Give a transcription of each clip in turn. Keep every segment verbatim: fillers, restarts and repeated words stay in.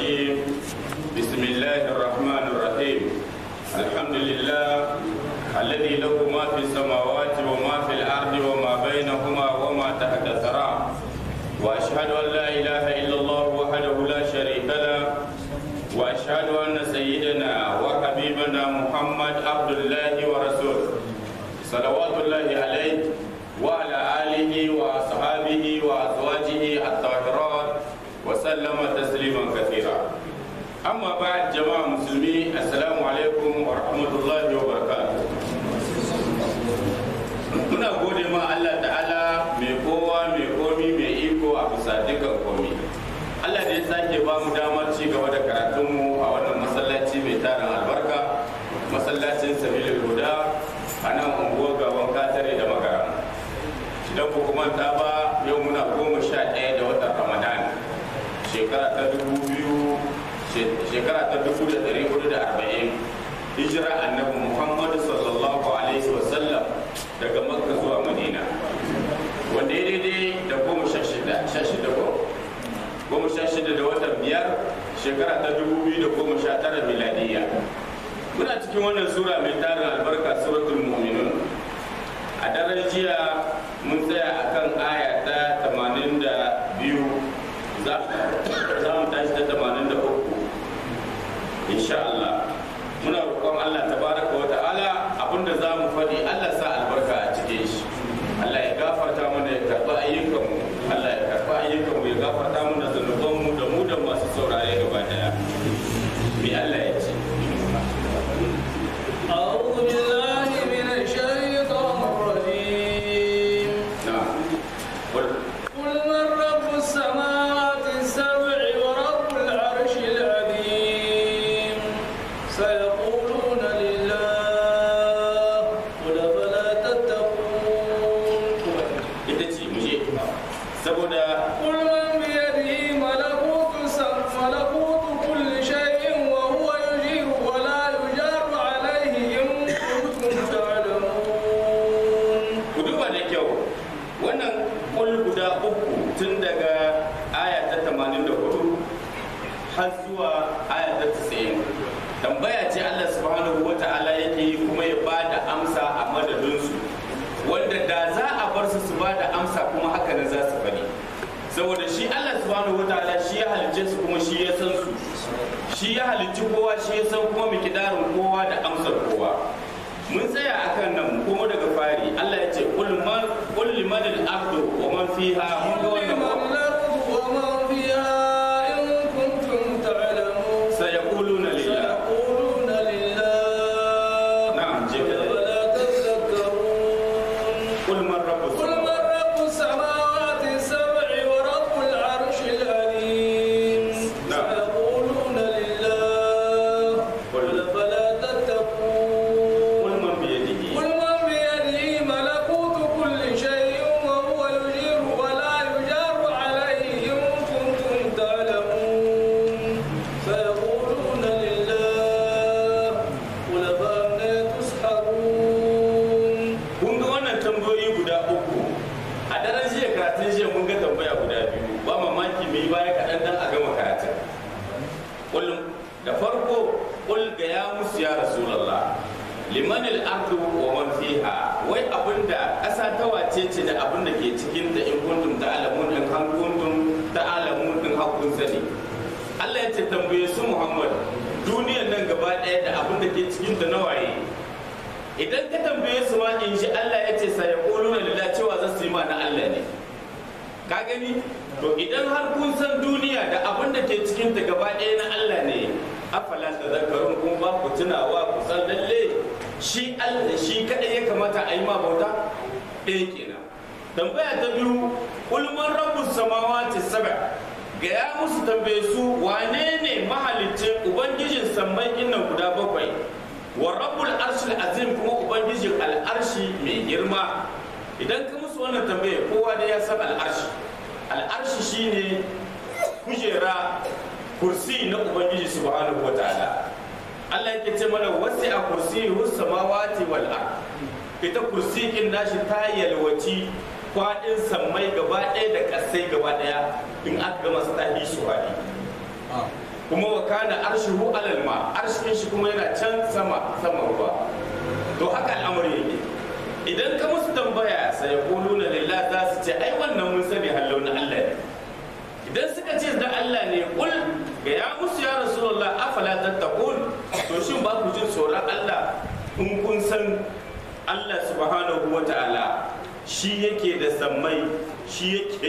الرجيم بسم الله الرحمن الرحيم الحمد لله الذي له ما في السماوات وما في الأرض وما بينهما وما تحت الثرى وأشهد أن لا إله إلا الله وحده لا شريك له وأشهد أن سيدنا وحبيبنا محمد عبد الله ورسوله صلوات الله عليه وعلى آله وأصحابه وأزواجه الطاهرات وسلم تسليما كثيرا أما بعد جماعة مسلمين السلام عليكم ورحمة الله وبركاته muna gode ma Allah ta'ala mai kowa mai komi mai iko a bisa dukkan komi Allah da ya sake ba mu damar ci gaba da karatunmu a wannan masallaci mai tarin albarka masallacin sabilil huda a nan unguwar gaban katare da magara idan ku kuma ta ba yau muna goma sha ɗaya da watan ramadan shekara ta dubu biyu shekara ta dubu da ɗari hudu da arba'in hijira annabi muhammadu sallallahu alaihi wasallam daga makka zuwa madina wanda ya daidai da goma sha shida sha shida ko goma sha shida da watan biyar shekara ta dubu biyu da goma sha tara miladiyya muna cikin wannan sura mai tarin albarka suratul mu'minun a daren jiya mun tsaya akan aya ta tamanin da biyu za mu tashi ta tamanin da uku insha Allah muna roƙon Allah tabaraka wa ta'ala abinda za mu faɗi Allah sa albarka a cikin shi Allah ya gafarta mana ya karɓa ayyukanmu Allah ya karɓa ayyukanmu ya gafarta mana zanubanmu da mu da masu saurare gaba daya bi Allah ya ce أعوذ بالله من الشيطان الرجيم نعم قل قل من رب السماوات السبع ورب العرش العظيم سيقولون لله قل أفلا تتقون ita ce mu je saboda قل من بيده ملكوت السم- ملكوت كل شيء وهو يجير ولا يجار عليه إن كنتم تعلمون ku duba da kyau wannan kul guda uku tun daga aya ta tamanin da hudu har zuwa aya ta tasa'in tambaya ce Allah subhanahu wa ta'ala yake yi kuma ya ba da amsa a madadinsu wanda da za a bar su su ba da amsa kuma haka ne za su faɗi saboda shi Allah subhanahu wa ta'ala shi ya halicce su kuma shi ya san su shi ya halicci kowa shi ya san kuma mikidarin kowa da amsar kowa mun tsaya akan nan kuma daga fari Allah ya ce qul man qul liman al-ardu wa man fiha mun ga wannan لمن ko الأرض ومن فيها إن كنتم تعلمون sayaquluna lillah سيقولون لله na'am je ka فلا تذكرون qul man rabbus قل من رب السماوات السبع ورب العرش العظيم نعم. سيقولون لله قل. قل فلا تتقون qul man bi yadihi قل من بيده ملكوت كل شيء وهو يجير ولا يجار عليه إن كنتم تعلمون سيقولون لله قل فأنى تسحرون kun ga wannan tambayoyi guda uku a daren jiya karatun jiya mun ga tambaya guda biyu ba mamaki mai baya kaɗan dan a gama karatun kullum da farko kul ga ya musu ya rasulallah liman al-ardu wa man fiha wai abinda ƙasa ta wace ce da abinda ke cikin ta in kuntum ta'lamun in har kuntum ta'lamun in har kun sani Allah ya ce tambaye su Muhammad duniyar nan gaba ɗaya da abinda ke cikin ta nawaye idan ka tambaye su ma in shi Allah ya ce sai yaquluna lillahi cewa za su yi ma na Allah ne ka gani to idan har kun san duniya da abin da ke cikin ta gaba ɗaya na Allah ne afala tadhakkarun kun ba ku tunawa ku san lalle shi Allah shi kadai ya kamata a yi ma bauta ɗaya kenan tambaya ta biyu kul man rabbus samawati sab'a ga ya musu tambaye su wane ne mahalicin ubangijin sammai nan guda bakwai wa rabbul arshil azim kuma ubangijin al'arshi mai girma idan ka musu wannan tambaye kowa da ya san al'arshi al'arshi shine kujera kursi na ubangiji subhanahu wataala Allah yake ce mana wasi a kursi hus samawati wal ard ita kursi kin nashi ta yalwaci kwadin sammai gaba ɗaya da ƙasai gaba ɗaya in aka gama su ta yi su haɗi kuma wa kana arshuhu alal ma arshin shi kuma yana can sama sama ruwa to haka al'amari yake idan ka musu tambaya sai yaquluna lillahi za su ce ai wannan mun sani hallau na Allah ne idan suka ce da Allah ne kul ga ya musu ya rasulullah afala tattaqun to shin ba ku jin tsoron Allah in kun san Allah subhanahu wa ta'ala shi yake da sammai shi yake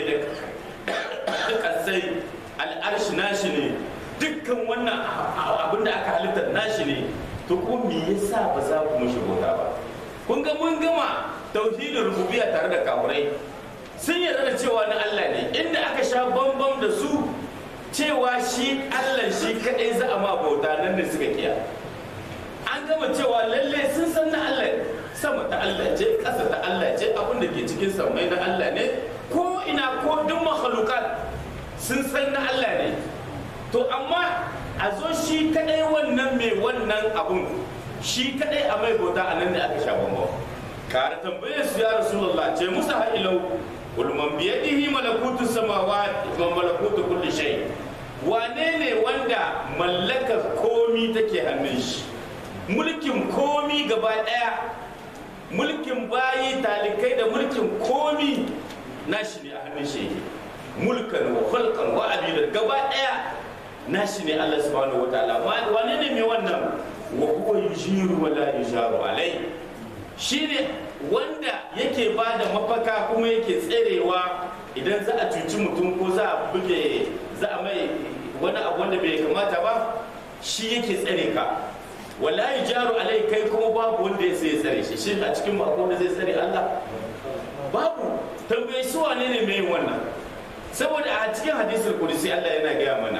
da kasai al'arshi nashi ne dukkan wannan abin da aka halitta nashi ne to ko me yasa ba za ku mushi bauta ba kun ga mun gama tauhidin rububiyya tare da kafirai sun yarda da cewa na Allah ne inda aka sha bambam da su cewa shi Allah shi kadai za a ma bauta nan da suka kiya an gama cewa lalle sun san na Allah ne sama ta Allah ce ƙasa ta Allah ce abin da ke cikin samai na Allah ne ko ina ko duk makhlukat sun san na Allah ne to amma a zo shi kadai wannan mai wannan abun shi kadai a mai bauta a nan da aka sha bambam kare tambaye su ya rasulullah ce musa ha'ilau kul man biyadihi malakutu samawati wa malakutu kulli shay wane ne wanda mallakar komi take hannun shi mulkin komi gaba daya mulkin bayi talikai da mulkin komi nashi ne a hannun shi mulkan wa khalqan wa abidan gaba daya nashi ne Allah subhanahu wa ta'ala wane ne mai wannan wa huwa yujiru wa la yujaru alai shine wanda yake bada mafaka kuma yake tserewa idan za a cuci mutum ko za a buge za a mai wani abu wanda bai kamata ba shi yake tsare ka wala yujaru alai kai kuma babu wanda ya sai tsare shi shi a cikin ba wanda zai tsare Allah babu tambaye su wane ne mai wannan saboda a cikin hadisul qudsi Allah yana gaya mana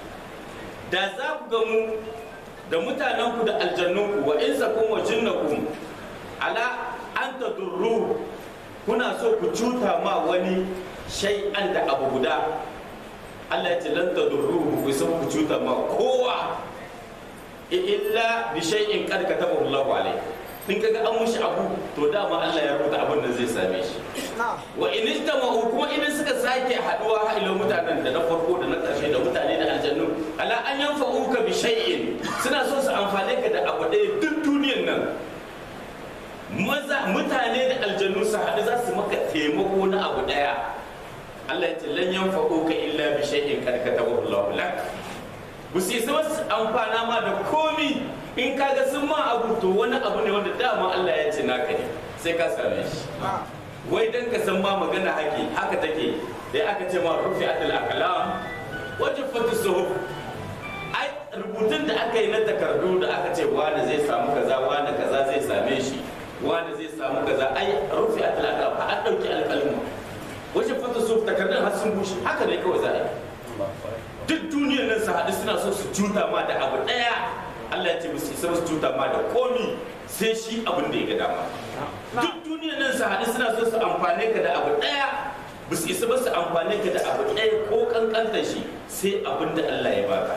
da za ku gamu da mutanenku da aljannunku wa insakum wa jinnakum ala an tadurru kuna so ku cuta ma wani shay'an da abu guda Allah ya ce lan tadurru ku so ku cuta ma kowa illa bi shay'in qad katabahu Allah alayhi in kaga an mushi abu to dama Allah ya rubuta abin da zai same shi wa in istama'u kuma idan suka sake haduwa ha ila mutanen da na farko da na karshe da mutane da aljannu ala an yanfa'uka bi shay'in suna so su amfane ka da abu ɗaya duk duniyar nan maza mutane da aljannu su haɗu za su maka taimako na abu ɗaya Allah ya ce lan yanfa'uka illa bi shay'in kad katabahu Allah lak bu sai su amfana ma da komi in kaga sun ma abu to wani abu ne wanda dama Allah ya ce naka ne sai ka same shi wai dan ka san ma magana haki haka take dai aka ce ma rufi'atul aqlam wajafatu suhuf ai rubutun da aka yi na takardu da aka ce wani zai samu kaza wani kaza zai same shi wani zai samu kaza ai rufi'atul aqlam fa an dauki alƙalmu wajafatu suhuf takardun har sun bushe haka ne kawai za a yi duk duniyar nan su haɗu suna so su cuta ma da abu ɗaya Allah ya ce musu isa su cuta ma da komi sai shi abin da ya ga dama duk duniyar nan su haɗu suna so su amfane ka da abu ɗaya ba su isa ba su amfane ka da abu ɗaya ko kankanta shi sai abin da Allah ya baka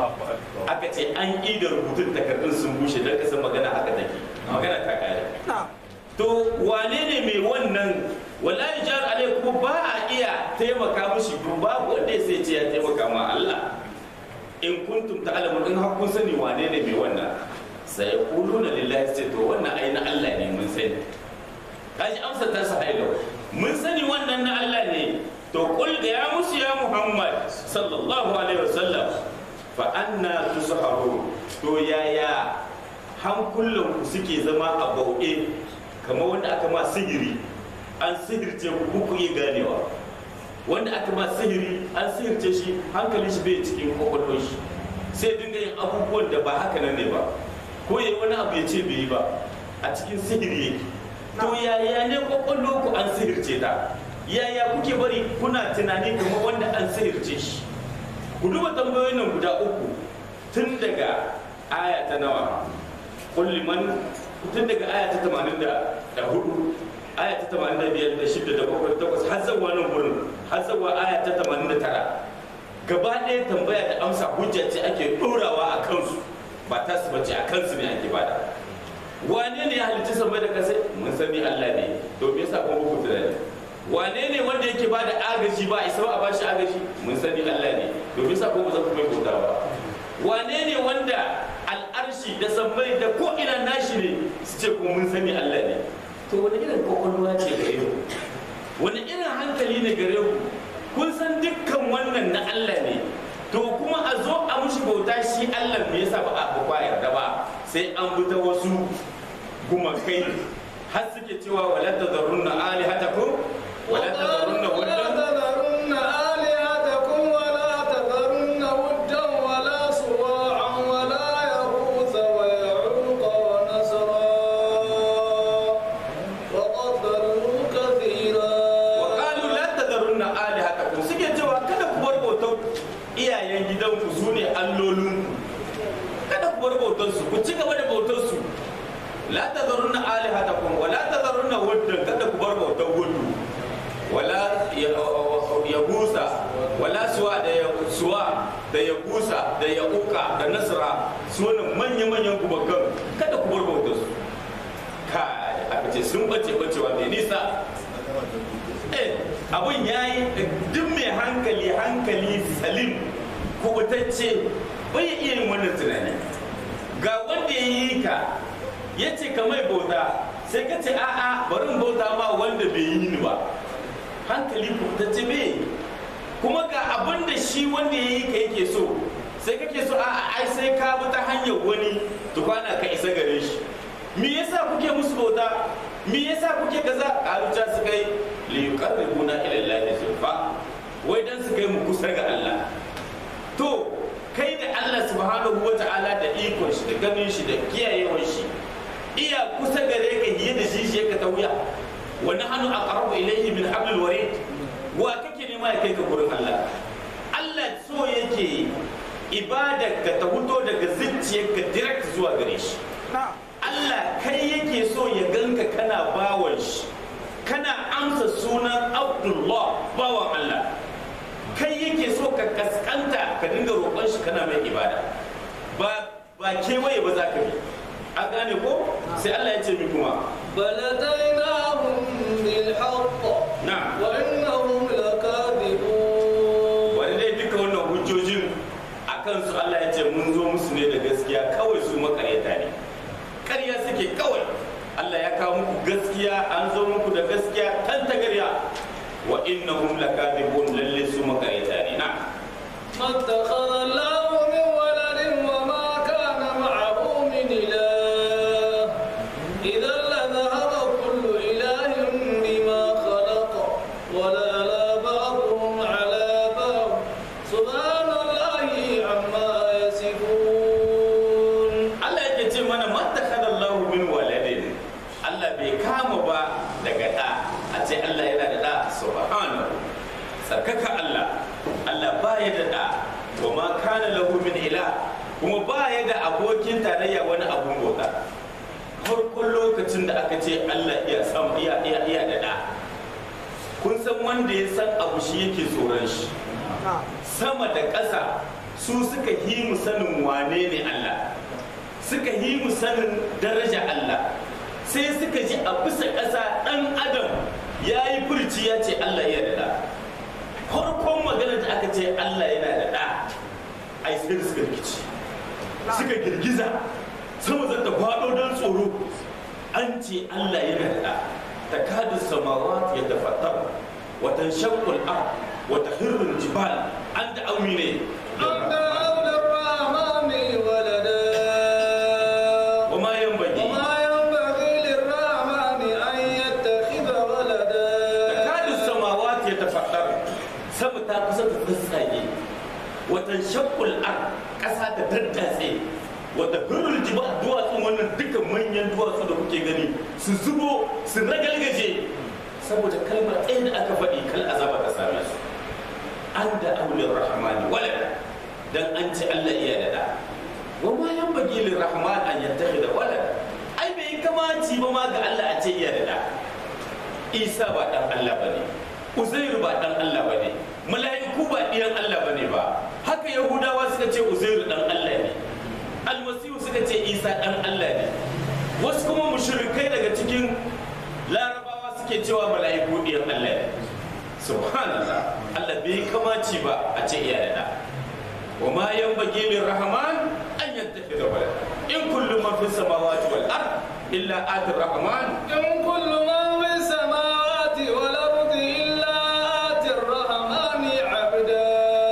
aka ce an ƙi da rubutun takardun sun bushe don ka san magana haka take magana ta kare to wane ne mai wannan wala yajar alai kuma ba a iya taimaka mishi babu wanda ya sai ce ya taimaka ma Allah in kuntum ta'lamun in har kun sani wane ne mai wannan sai yaquluna lillahi sai to wannan ai na Allah ne mun sani kaji amsa ta sahailo mun sani wannan na Allah ne to kul ga ya musu ya Muhammad sallallahu alaihi wasallam fa anna tusharu to yaya hankulan ku suke zama a bauɗe kamar wanda aka ma sihiri an sihirce ku ku iya ganewa wanda aka ma sihiri an sihirce shi hankalin shi bai cikin kwakwalwar shi sai dinga yin abubuwan da ba haka nan ne ba ko yayi wani abu ya ce bai yi ba a cikin sihiri yake to yaya ne kwakwalwar ku an sihirce ta yaya kuke bari kuna tunani kamar wanda an sihirce shi ku duba tambayoyin nan guda uku tun daga aya ta nawa kulli man tun daga aya ta tamanin da hudu aya ta tamanin da biyar da shida da bakwai takwas har zawa nan gurin har zawa aya ta tamanin da tara gaba ɗaya tambaya da amsa hujja ce ake ɗorawa a kansu ba ta su bace a kansu ne ake bada wane ne ya halicci sama da kasa mun sani Allah ne to me yasa kuma ku tunani wane ne wanda yake bada agaji ba isa ba a bashi agaji mun sani Allah ne to me yasa kuma ba za ku mai bauta ba wane ne wanda al'arshi da sammai da ko ina nashi ne su ce ko mun sani Allah ne to wani irin kwakwalwa ce gare ku wani irin hankali ne gare ku kun san dukkan wannan na Allah ne to kuma a zo a mushi bauta shi Allah me yasa ba a ba yarda ba sai an bi ta wasu gumakai har suke cewa wala tadharunna alihatakum wala tadharunna waddan tadharunna alihatakum wala tadharunna waddan wala suwa'an wala yaghutha wa ya'uqa wa nasra wa qad dallu kathira wa qalu la tadharunna alihatakum suke cewa kada ku bar bautar iyayen gidanku su ne allolinku kada ku bar bautar su ku ci gaba da bautar su la tadharunna alihatakum wa la tadharunna waddan kada ku bar bautar gudu wala yagusa wala suwa da suwa da yagusa da yaquka da nasra su ne manyan manyan gumakan kada ku bar bautar su kai aka ce sun bace bacewa mai nisa eh abun yayi duk mai hankali hankali salim kubutacce bai iya yin wannan tunani ga wanda ya yi ka ya ce ka mai bauta sai ka ce a'a bari bauta ma wanda bai yi ni ba hankali kubutacce bai kuma ga abin da shi wanda ya yi ka yake so sai kake so a'a ai sai ka bi ta hanyar wani tukwana ka isa gare shi me yasa kuke musu bauta me yasa kuke kaza karuta su kai li yuqarribuna ila allahi zulfa wai dan su kai mu kusa ga Allah to kai da Allah subhanahu wata'ala da ikon shi da ganin shi da kiyayewar shi iya kusa gare ka yi da shi shi ka tauya wa nahnu aqrabu ilayhi min hablil warid wa kake nema ya kai ka gurin Allah Allah so yake ibadar ka ta huto daga zuciyarka direct zuwa gare shi Allah kai yake so ya ganka kana bawan shi kana amsa sunan Abdullah bawan Allah kai yake so ka kaskanta ka dinga roƙon shi kana mai ibada ba ba kewaye ba za ka bi a gane ko sai Allah ya ce mi kuma baladainahum bil haqq na'am wa innahum lakadibun wani dai duka wannan hujjojin akan su Allah ya ce mun zo musu ne da gaskiya kawai su makaryata ne ƙarya suke kawai Allah ya kawo muku gaskiya an zo muku da gaskiya tan tagarya wa innahum lakadibun lalle su makaryata ne na mattakhadha Allahu min waladin wa ma kana ma'ahu min ilah idhan la dhahaba kullu ilahin bima khalaqa wa la la ba'dhum ala ba'd subhanallahi amma yasifun. Allah yake ce mana mattakhadha Allahu min waladin Allah bai kama ba daga da a ce Allah yana da da subhanahu tsarkaka Allah Allah baya da da wa ma kana lahu min ila kuma baya da abokin tarayya wani abun bauta farkon lokacin da aka ce Allah iya sam iya iya iya da da kun san wanda ya san abu shi yake tsoron shi sama da ƙasa su suka yi mu sanin wane ne Allah suka yi mu sanin daraja Allah sai suka ji a bisa ƙasa ɗan adam ya yi furci ya ce Allah ya da ɗa farkon magana da aka ce Allah yana da ɗa ai sai da suka rikici suka girgiza sama zan ta faɗo don tsoro an ce Allah yana da ɗa ta kadu samawa ya tafattar watan shakul ar wata hirrin jibal an da aumi ne أن عبد الرحمن ولدا وما ينبغي وما ينبغي للرحمن أن يتخذ ولدا takadu samawati yatafaddar sama ta kusa ta tsage watan shaqqul ard kasa ta daddatse wata hurul jibal duwatsu wannan dukkan manyan duwatsu da kuke gani su zubo su ragalgaje saboda kalmar ɗaya da aka faɗi kal azaba ta same su an da aulin rahmani walada dan an ce Allah iya da da wa ma yanbaghi lir rahman an yattakhidha walada ai bai kamaci ba ma ga Allah a ce iya da da Isa ba dan Allah bane Uzairu ba dan Allah bane mala'iku ba diyan Allah bane ba haka Yahudawa suka ce Uzairu dan Allah ne Almasihu suka ce Isa dan Allah ne wasu kuma mushrikai daga cikin Larabawa suke cewa mala'iku diyan Allah ne subhanallah Allah bai kamaci ba a ce iya da da wa ma yanbaghi lirrahman an yattakhidha walada in kullu man fis samawati wal ard illa ati rahman إن كل من في السماوات والأرض إلا آتي الرحمن عبدا.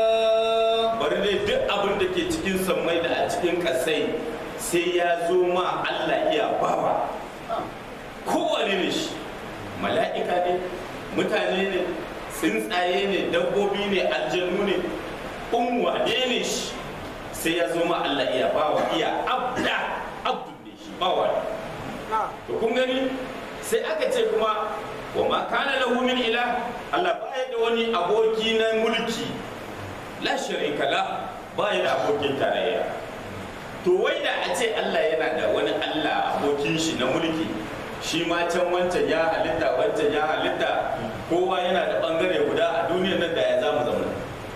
bari dai duk abin da ke cikin sammai da a cikin kasai sai ya zo ma Allah iya bawa kowane ne shi mala'ika ne mutane ne tsuntsaye ne dabbobi ne aljanu ne unwa ne shi sai ya zo ma Allah iya bawa iya abda abdu ne shi bawa ne to kun gani sai aka ce kuma wa ma kana lahu min ilah Allah baya da wani aboki na mulki la sharika la baya da abokin tarayya to wai da a ce Allah yana da wani Allah abokin shi na mulki shi ma can wancan ya halitta wancan ya halitta kowa yana da bangare guda a duniyar nan da ya zamu zauna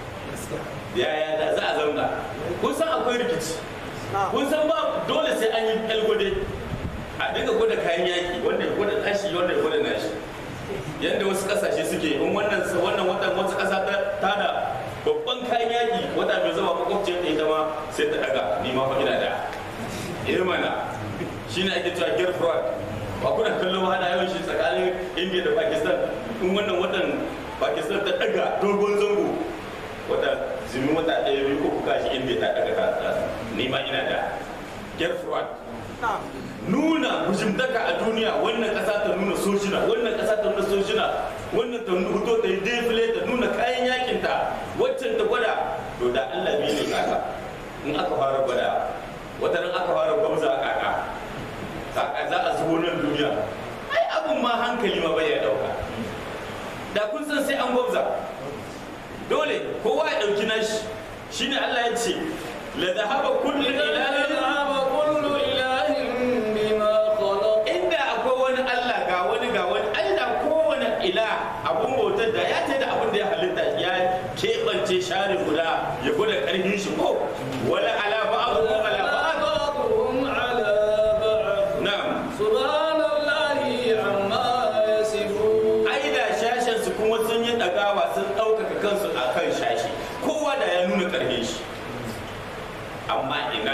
yaya da za a zauna kun san akwai rikici kun san ba dole sai an yi kalgode a dinga gwada kayan yaki wanda ya gwada tashi wanda ya gwada nashi yadda wasu kasashe suke in wannan wannan watan wasu kasa ta tada babban kayan yaki wata mai zama makwabciyar da ita ma sai ta daga ni ma fa ina da eh mana shine ake cewa gear fraud ba kuna kallon hada yawan shi tsakanin India da Pakistan in wannan watan Pakistan ta daga dogon zango wata zimi wata ɗaya biyu uku kashi India ta daga ta ni ma ina da gear fraud nuna hujimtaka a duniya wannan kasa ta nuna sojina wannan kasa ta nuna sojina wannan ta hudo ta yi defile ta nuna kayan yakin ta waccan ta gwada to da Allah bai ne kaka in aka fara gwada wata ran aka fara gwamza a kaka kaka za a zubo nan duniya ai abun ma hankali ma bai ya dauka da kun san sai an gwamza dole kowa ya dauki nashi shine Allah ya ce la dhahaba kullu ilahin ila abun bautar da ya ce da abun da ya halitta ya keɓance share guda ya gwada ƙarfin shi ko wala ala ba'dhum ala بعضهم على بعض na'am سبحان الله عما يصفون. ai da shashen su kuma sun yi dagawa sun ɗaukaka kansu a kan shashi kowa da ya nuna ƙarfin shi amma ina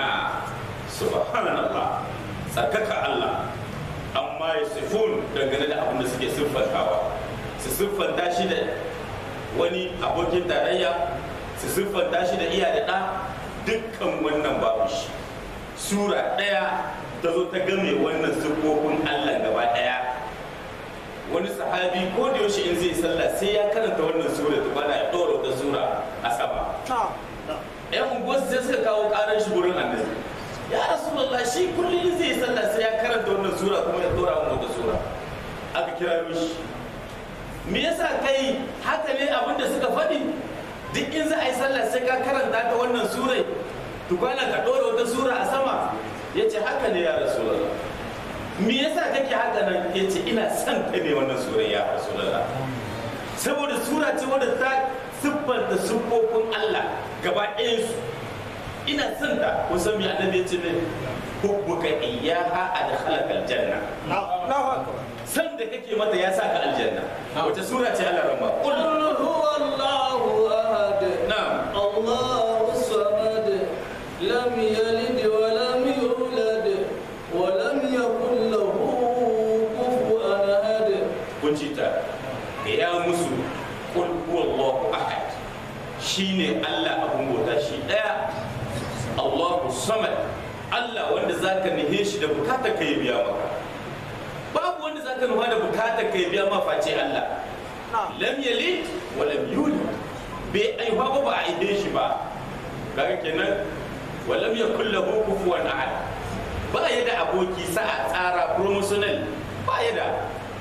subhanallah tsarkaka Allah amma ya sifun dangane da abin da suke siffantawa su siffanta shi da wani abokin tarayya su siffanta shi da iya da ɗa dukkan wannan babu shi sura ɗaya ta zo ta game wannan siffofin Allah gaba ɗaya wani sahabi ko da yaushe in zai sallah sai ya karanta wannan sura ta bana ya ɗora wata sura a sama yan unguwarsu sai suka kawo ƙarar shi wurin annabi ya rasulullah shi kullum zai sallah sai ya karanta wannan sura kuma ya dora mu wata sura aka kira mishi me yasa kai haka ne abinda suka faɗi duk in za a yi sallah sai ka karanta ta wannan surai tukwana ka dora wata sura a sama yace haka ne ya rasulullah me yasa kake haka nan yace ina son ka ne wannan surai ya rasulullah saboda sura ce wadda ta siffanta siffofin Allah gaba ɗayansu ina son ta kun san me annabi yace ne hubbuka iyyaha adkhalaka aljanna san da kake mata ya saka aljanna wace sura ce Allah ramba qul huwallahu ahad na'am Allahu samad lam yalid wa lam yulad wa lam yakul lahu kufuwan ahad kun ci ta ya musu qul huwallahu ahad shine Allah abun bauta shi daya Allahu samad Allah wanda zaka nihe shi da bukatar kai biya maka babu wanda zaka nufa da bukatar kai biya ma face Allah lam yalid wa lam yulad bai aiwa ba ba a aihe shi ba kaga kenan wa lam yakul lahu kufuwan ahad ba ya da aboki sa'a tsara promotional ba ya da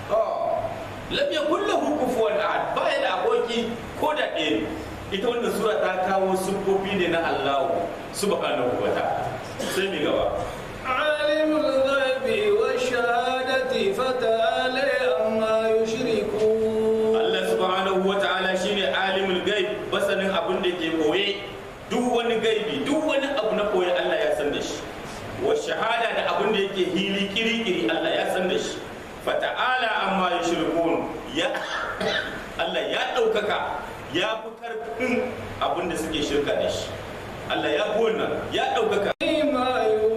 lam yakul lahu kufuwan ahad ba ya da aboki ko da ɗaya ita wannan sura ta kawo siffofi ne na Allah subhanahu wa ta'ala sai mi gaba alimul ghaibi wash shahadati fata'ala amma yushrikun. Allah subhanahu wa ta'ala shine alimul ghaib basanin abin da ke koye duk wani gaibi duk wani abu na koye Allah ya san da shi wash shahada da abin da yake hili kirikiri Allah ya san da shi fata'ala amma yushrikun ya Allah ya ɗaukaka ya fi karfin abin da suke shirka da shi Allah ya fi wannan ya ɗaukaka ما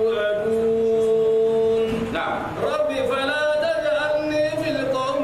يوعدون na'am رب فلا تجعلني في القوم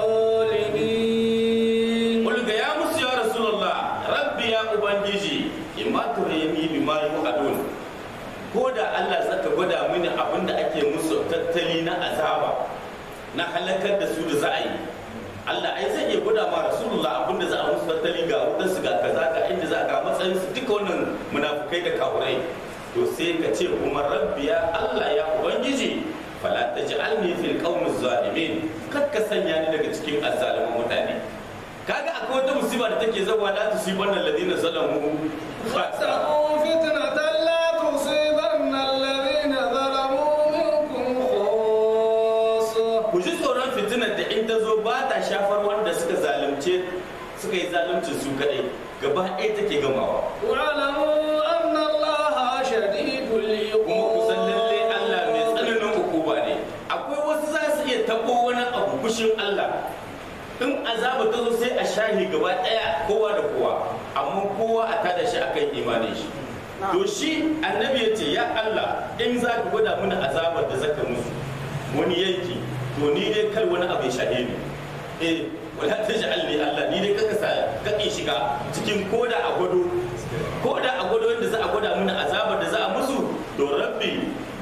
الظالمين Kul ga ya musu ya Rasulullah, Rabbi ya Ubangiji, imma turayni bima yu'adun. Ko da Allah zaka gwada mini abin da ake musu tattali na azaba, na halakar da su da za a yi. Allah ai zai iya gwada ma Rasulullah abin da za a musu tattali ga wutar su ga kaza ga inda za ga matsayin su duka wannan munafukai da kafurai. To sai ka ce kuma Rabbi ya Allah ya Ubangiji, fala taj'alni fil qaumiz zalimin. Kar ka sanya ni daga cikin azzaliman mutane. Kaga akwai wata musiba da take zawa la tusiban alladhina zalamu khassa واتقوا فتنة لا تصيبن الذين ظلموا منكم خاصة ku ji tsoron fitinar da in ta zo ba ta shafar wanda suka zalunce suka yi zalunci su kadai gaba ɗaya take gamawa واعلموا أن الله شديد kuma kusan lalle Allah mai العقاب tsananin hukuma ne akwai wasu za su iya tabo wani abu kushin Allah in azaba ta zo sai a shahi gaba ɗaya kowa da kowa amma kowa a tada shi akan imanin shi to shi annabi ya ce ya Allah in za ka gwada mana azabar da zaka musu wani yanki to ni dai kar wani abu ya shahe ni eh wala taj'alni Allah ni dai kaka sa kake shiga cikin koda a gwado koda a gwado wanda za a gwada mana azabar da za a musu to rabbi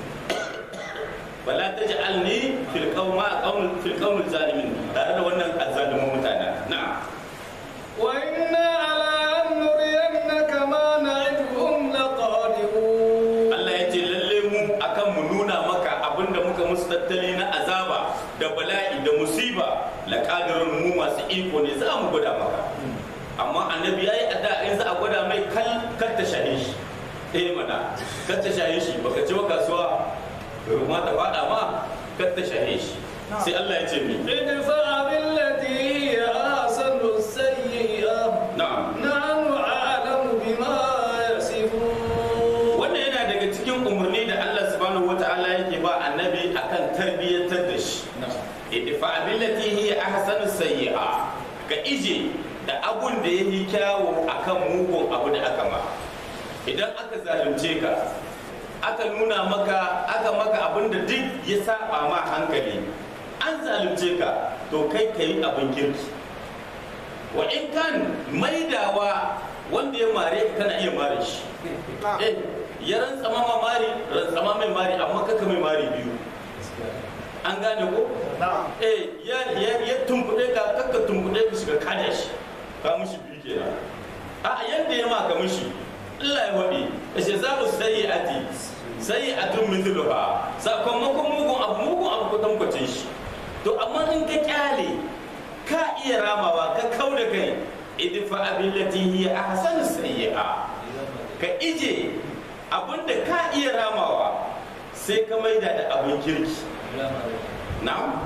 wala taj'alni fil qawma qawm fil qawm zalimin tare da wannan azzalimin mutane na'am وإنا على أن نرينك ما نعدهم لقادرون Allah ya ce lalle mu akan mu nuna maka abinda muka musu tattali na azaba da bala'i da musiba la qadirun mu masu iko ne za mu gwada maka amma annabi yayi adda in za a gwada mai kal kar ta shahe shi eh mana kar ta shahe shi baka ci ba kasuwa ruma ta fada ma kar ta shahe shi sai Allah ya ce mi ادفع بالتي هي أحسن السيئة na'am نحن أعلم بما يصفون wannan yana daga cikin umarni da Allah subhanahu wataala yake ba annabi akan tarbiyyantar da shi idfa billati hiya ahsanu sayyi'a ka ije da abun da yayi kyawu akan mugun abu da aka ma idan aka zalunce ka aka nuna maka aka maka abin da duk ya saba ma hankali an zalunce ka to kai kai abin kirki wa in kan maidawa wanda ya mare ka kana iya mare shi eh ya rantsama ma mari rantsama mai mari amma kaka mai mari biyu an gane ko eh ya ya ya tumbude ka kaka tumbude ka shiga kada shi ka mushi biyu kenan a yanda ya ma ka mushi Allah ya wadi ashe za mu sayyi'ati sayyi'atun mithluha sakamakon mugun abu mugun abu ko tambace shi to amma in ka kyale ka iya ramawa ka kauda kai idfa billati hiya ahsanu sayyi'a ka ije abinda ka iya ramawa sai ka maida da abin kirki na'am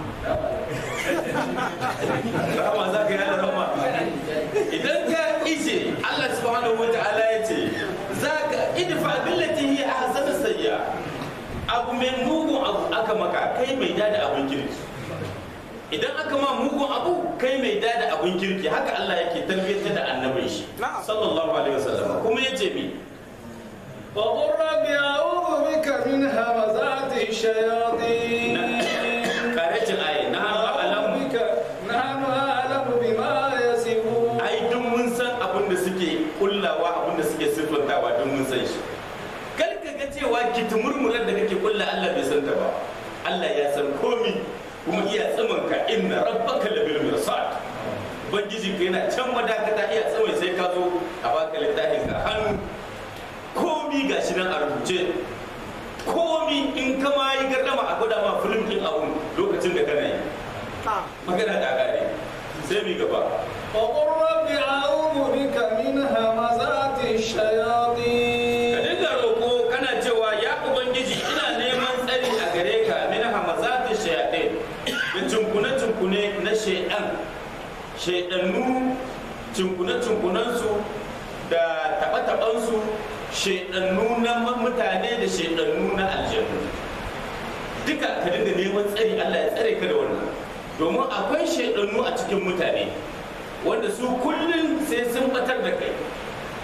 rama za ka yi da rama idan ka ije Allah subhanahu wa ta'ala ya ce za ka idfa billati hiya ahsanu sayyi'a abu mai mugun abu aka maka kai mai da abin kirki idan aka ma mugun abu kai mai da abin kirki haka Allah yake tarbiyyar da annabin shi sallallahu alaihi wasallam kuma yace mi وقل رب أعوذ بك من همزات الشياطين karecin ayi na أعوذ alam بك نحن أعلم بما يصفون ai duk mun san abin da suke kullawa abin da suke siffantawa duk mun san shi kar ka ga cewa kitimurmurar da kake kulla Allah bai san ta ba Allah ya san komi kuma iya tsimin ka inna rabbaka labil mirsad ubangiji ka yana can madakata iya tsimin sai ka zo a baka littafin ka hannu komi ga shi nan a rubuce komi in ka ma yi gardama a gwada ma film din abun lokacin da kana yi magana da gare sai mi gaba وقل رب أعوذ بك من همزات الشياطين ka dinga roƙo kana cewa ya ubangiji ina neman tsari a gare ka min hamazati shayatin da cinkune cinkune na shaidan shaidannu cinkune cinkunansu da taɓa taɓansu shaidannu na mutane da shaidannu na aljannu duka ka dinga neman tsari Allah ya tsare ka da wannan domin akwai shaidannu a cikin mutane wanda su kullum sai sun batar da kai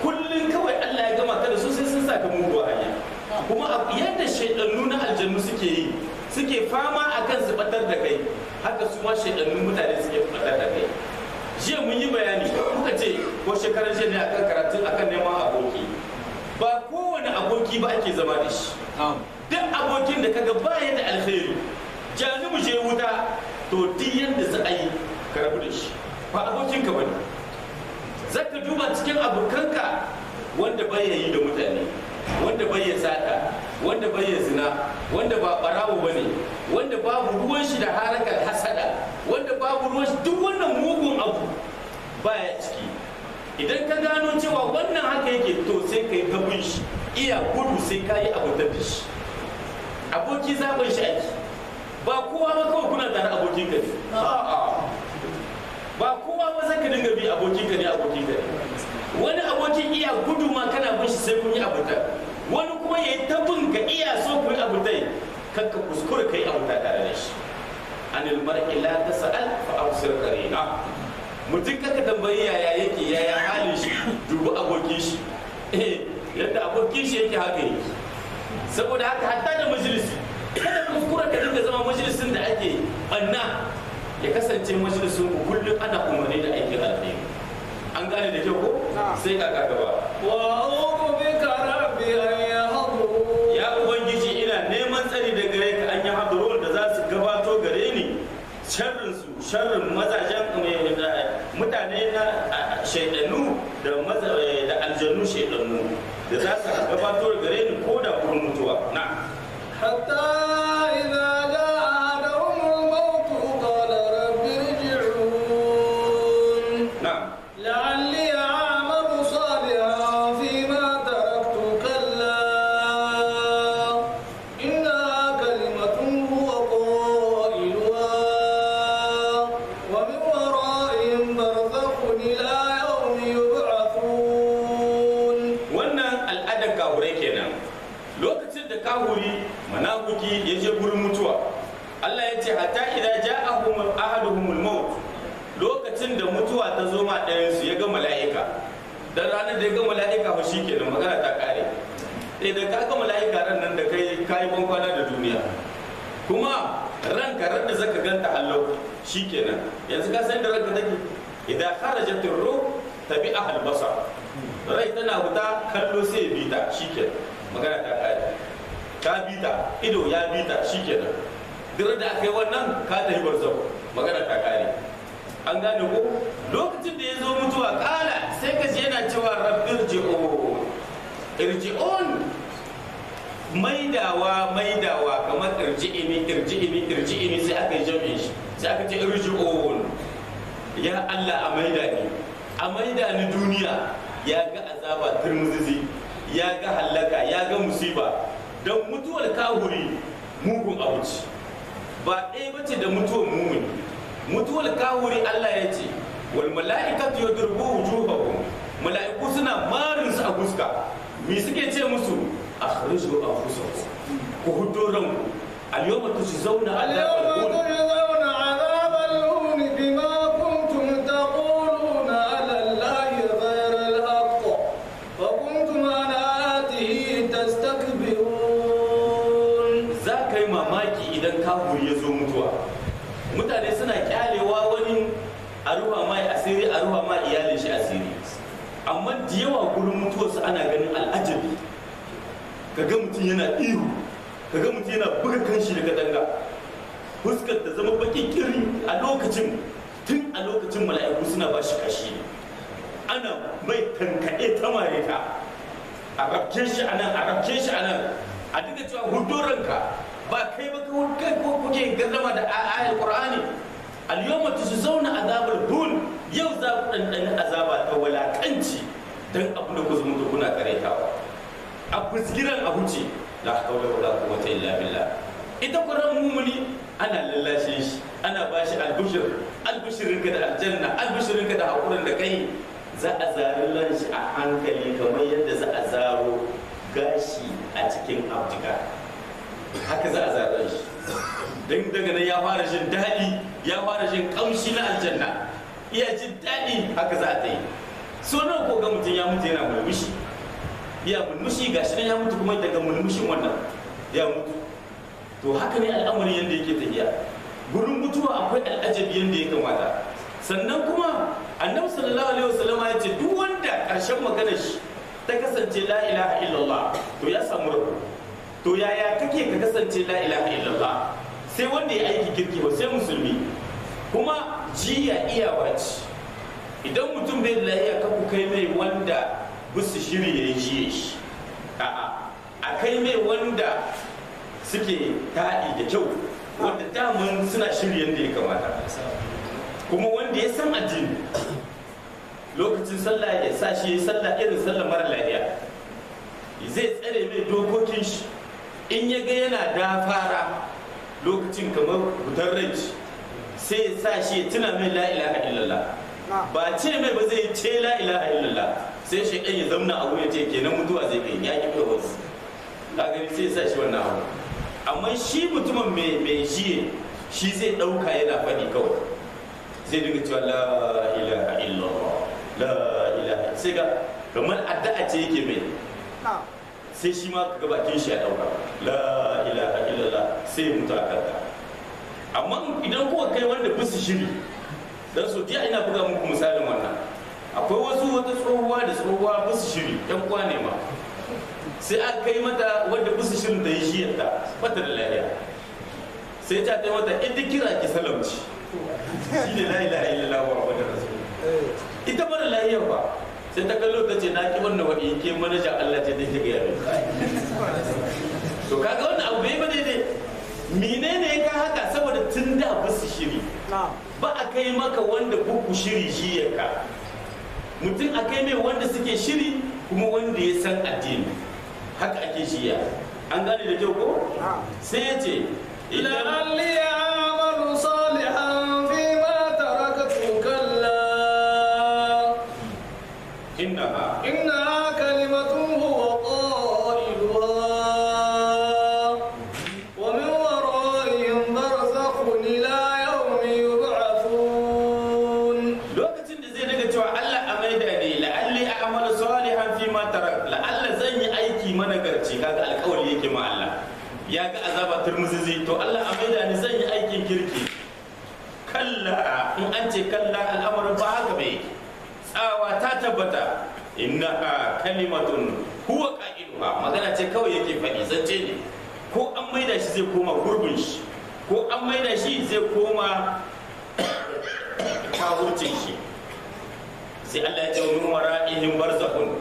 kullum kawai Allah ya gama ka da su sai sun saka muguwa hanya kuma yadda shaidannu na aljannu suke yi suke fama akan su batar da kai haka su ma shaidannun mutane suke batar da kai jiya mun yi bayani muka ce ko shekarar jiya ne akan karatun akan neman aboki ba kowane aboki ba ake zama da shi duk abokin da kaga baya da alkhairi jani mu je wuta to duk yanda za a yi ka rabu da shi ba abokinka bane zaka duba cikin abokanka wanda bai yi da mutane wanda bai ya sata wanda bai ya zina wanda ba barawo bane wanda babu ruwan shi da harakar hasada wanda babu ruwan shi duk wannan mugun abu baya ciki idan ka gano cewa wannan haka yake to sai kai gabin shi iya gudu sai ka yi abu da shi aboki zaɓin shi ake ba kowa ba kawai kuna tare abokin ka ne ba kowa ba zaka dinga bi abokin ka ne abokin ka ne wani abokin iya gudu ma kana bin shi sai kun yi abuta wani kuma ya yi tabin ka iya so ku yi abutai kanka kuskure ka yi abuta tare da shi anil mar'i la tas'al fa absir qarina mutum kaka tambayi yaya yake yaya halin shi dubu abokin shi eh yadda abokin shi yake haka yake saboda haka hatta da majalisi kada kuskure ka dinga zama majalisin da ake banna ya kasance majalisin ku kullum ana umarni da aikin alheri an gane da kyau ko sai ka gaba wa a'udhu bika rabbi an yahdurun ya ubangiji ina neman tsari da gare ka an yahdurun da za su gabato gare ni sharrin su sharrin mazajen mutane na shaidanu da da aljannu shaidanu da za su gabato gare ni ko da kurin mutuwa na hatta idza jaa ahaduhum al-maut qala rabbi irji'un na'am لعلي أعمل صالحا فيما تركت كلا إنها كلمة هو قائلها ومن ورائهم برزخ إلى يوم يبعثون. wannan al'adar kahure kenan lokacin da kahuri manafuki ya je gurin mutuwa Allah ya ce hatta idan ja'ahum ahaduhumul maut lokacin da mutuwa ta zo ma ɗayansu ya ga mala'ika dan ranar da ya ga mala'ika ba shi kenan magana ta kare eh da ka ga mala'ika ran nan da kai kai bankwana da duniya kuma ranka ran da zaka ganta hallau shi kenan yanzu ka san da ranka take idan kharajat ar-ruh tabi'a al-basar rai tana huta kallo sai ya bita shi kenan magana ta kare ka bita ido ya bita shi kenan duk da aka yi wannan ka tafi barzau magana ta kare an gane ko lokacin da ya zo mutuwa kala sai ka ji yana cewa rabbir ji'un irji'un maidawa maidawa kamar irji'imi irji'imi irji'imi sai aka yi jami'in shi sai aka ce irji'un ya Allah a maida ni a maida ni duniya ya ga azaba turmuzizi ya ga hallaka ya ga musiba don mutuwar kahuri mugun abu ce ba ɗaya bace da mutuwar mumuni mutuwar kahuri Allah ya ce wal mala'ikatu yadrubu wujuhahum mala'iku suna marin su a fuska me suke ce musu akhriju anfusakum ku hudo ranku al yawma tujzauna اليوم تجزون عذاب الهون بما كنتم تقولون على الله غير الحق وكنتم عن آياته تستكبرون. za ka yi mamaki idan kahuri ya zo mutuwa mutane suna kyalewa wani a ruwa mai asiri a ruwa ma iyalin shi asiri amma da yawa gurin mutuwarsu ana ganin al'ajabi kaga mutum yana ihu kaga mutum yana buga kanshi da katanga fuskar ta zama baki kiri a lokacin tun a lokacin mala'iku suna ba shi kashi ana mai tankaɗe ta mare ta a rabke shi a nan a rabke shi a nan a duka cewa hudoranka ba kai ba kai ko kuke gardama da ayar qur'ani al-yawma tujzauna azabal hun yau za ku dandana azaba ta walakanci dan abu da ku zama kuna karetawa a fusgiran abu ce la hawla wala quwwata illa billah ita qur'an mumuni ana lallashe shi ana bashi albushir albushirinka da aljanna albushirinka da hakurin da kai za a zari lanshi a hankali kamar yadda za a zaro gashi a cikin abdiga haka za a zaɓa shi don daga nan ya fara jin daɗi ya fara jin ƙamshi na aljanna iya jin daɗi haka za a ta yi so nawa ko ga mutum ya mutu yana mulmushi ya mulmushi gashi nan ya mutu kuma daga mulmushin wannan ya mutu. To haka ne al'amarin yadda yake tafiya. Gurin mutuwa akwai al'ajabi yadda ya kamata. Sannan kuma annabi sallallahu alaihi wasallam ya ce duk wanda ƙarshen maganar shi ta kasance la ilaha illallah to ya samu rabo. To yaya kake ka kasance la ilaha illallah sai wanda ya aiki kirki ba sai musulmi. Kuma jiya iyawa ce idan mutum bai da lafiya ka ku kai mai wanda busu shiri ya yi jiye shi, a'a a kai mai wanda suke taɗi da kyau wanda daman suna shiri yadda ya kamata, kuma wanda ya san addini. Lokacin sallah ya sa shi ya sallah irin sallah mara lafiya, zai tsare mai dokokin shi. In ya ga yana da fara lokacin kamar fitar rai sai ya sa shi ya tuna mai la ilaha illallah, ba ce mai ba zai ce la ilaha illallah sai shi ɗan ya zamna a wuya ce kenan mutuwa zai kai ya ki kai wasu gani sai ya sa shi wannan abu. Amma shi mutumin mai mai jiye shi zai ɗauka yana faɗi kawai, zai dinga cewa la ilaha illallah la ilaha, sai ga kamar addu'a ce yake mai, sai shi ma ka bakin shi ya ɗauka la ilaha illallah sai mutu a kanka. Amma idan kuka kai wanda bisu shiri, dan so jiya ina buga muku misalin wannan, akwai wasu wata tsohuwa da tsohuwa bisu shiri yan uwa ne ma, sai aka kai mata wanda bisu shirin da yi shi yadda bata da lafiya, sai ta kai mata ita kira ki salamci shi ne la ilaha illallah wa muhammadur rasul. Ita mara lafiya ba sai ta kallo ta ce na ki wannan wani ke manajan Allah ce dai ta ga yabe. To kaga wannan abu bai ba daidai. Menene ka haka saboda tun da ba su shiri ba a kai maka wanda buku shiri shi ya ka, mutum a kai mai wanda suke shiri kuma wanda ya san addini, haka ake shiya. An gane da kyau ko? Sai ya ce la'alli a'malu salihan fi ma taraktu kalla innaha innaha kalimatun huwa qailuha managarci. Kaga alƙawari yake ma Allah, ya ga azaba turmuzizi, to Allah a maida ni zan yi aikin kirki. Kalla, in an ce kalla al'amarin ba haka bai, tsawa ta tabbata. Innaha kalimatun huwa qailuha, magana ce kawai yake faɗi, zance ne. Ko an maida shi zai koma gurbin shi, ko an maida shi zai koma kawurcin shi. Sai Allah ya ce min wara'ihim barzakhun,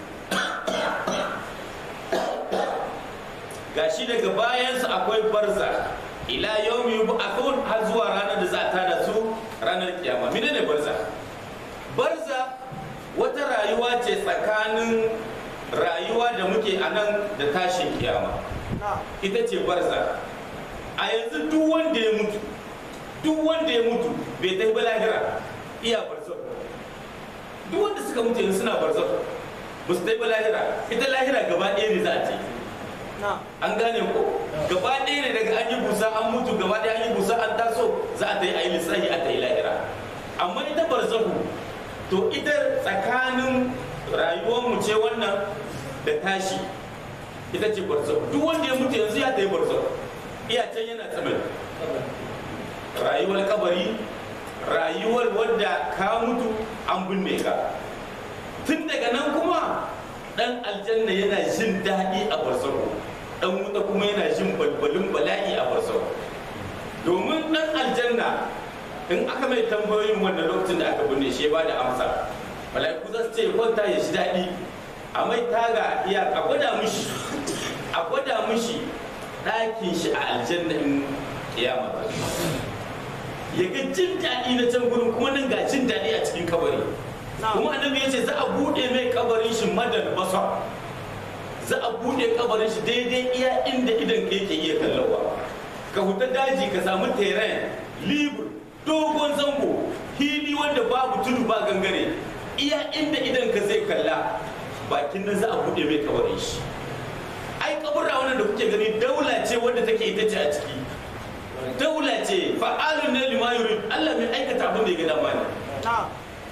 gashi daga bayansu akwai barza ila yawmi yub'athun, har zuwa ranar da za a tada su ranar kiyama. Menene barza? Barza wata rayuwa ce tsakanin rayuwa da muke a nan da tashin kiyama, ita ce barza. A yanzu duk wanda ya mutu duk wanda ya mutu bai tafi lahira iya barza. Duk wanda suka mutu yanzu suna barza, ba su tafi lahira. Ita lahira gaba ɗaya ne za a ce. An gane ko gaba ɗaya ne, daga an yi busa an mutu gaba ɗaya an yi busa an taso za a ta yi a yi lissahi a ta yi lahira. Amma ita barzahu to ita tsakanin rayuwarmu ce wannan da tashi, ita ce barzahu. Duk wanda ya mutu yanzu ya ta yi barzahu, iya can yana tsamin rayuwar kabari, rayuwar wadda ka mutu an binne ka. Tun daga nan kuma dan aljanna yana jin daɗi a barzahu, dan wuta kuma yana jin balbalin bala'i a barzahu. Domin dan aljanna in aka mai tambayoyin wannan lokacin da aka binne shi ba da amsa, mala'iku za su ce kwanta ya shi daɗi, a mai taga iya a gwada mishi a gwada mishi ɗakin shi a aljanna in kiyama ba, ya ga jin daɗi na can gurin, kuma nan ga jin daɗi a cikin kabari. Kuma annabi ya ce za a buɗe mai kabarin shi madal basar, za a buɗe kabarin shi daidai iya inda idan ka yake iya kallawa. Ka huta daji ka samu teren libur dogon zango hili wanda babu tudu ba gangare, iya inda idan ka zai kalla bakin nan za a buɗe mai kabarin shi. Ai kaburra wannan da kuke gani daula ce wanda take ita ce a ciki, daula ce fa'alun ne lima yurid, Allah mai aikata abin da ya ga dama ne.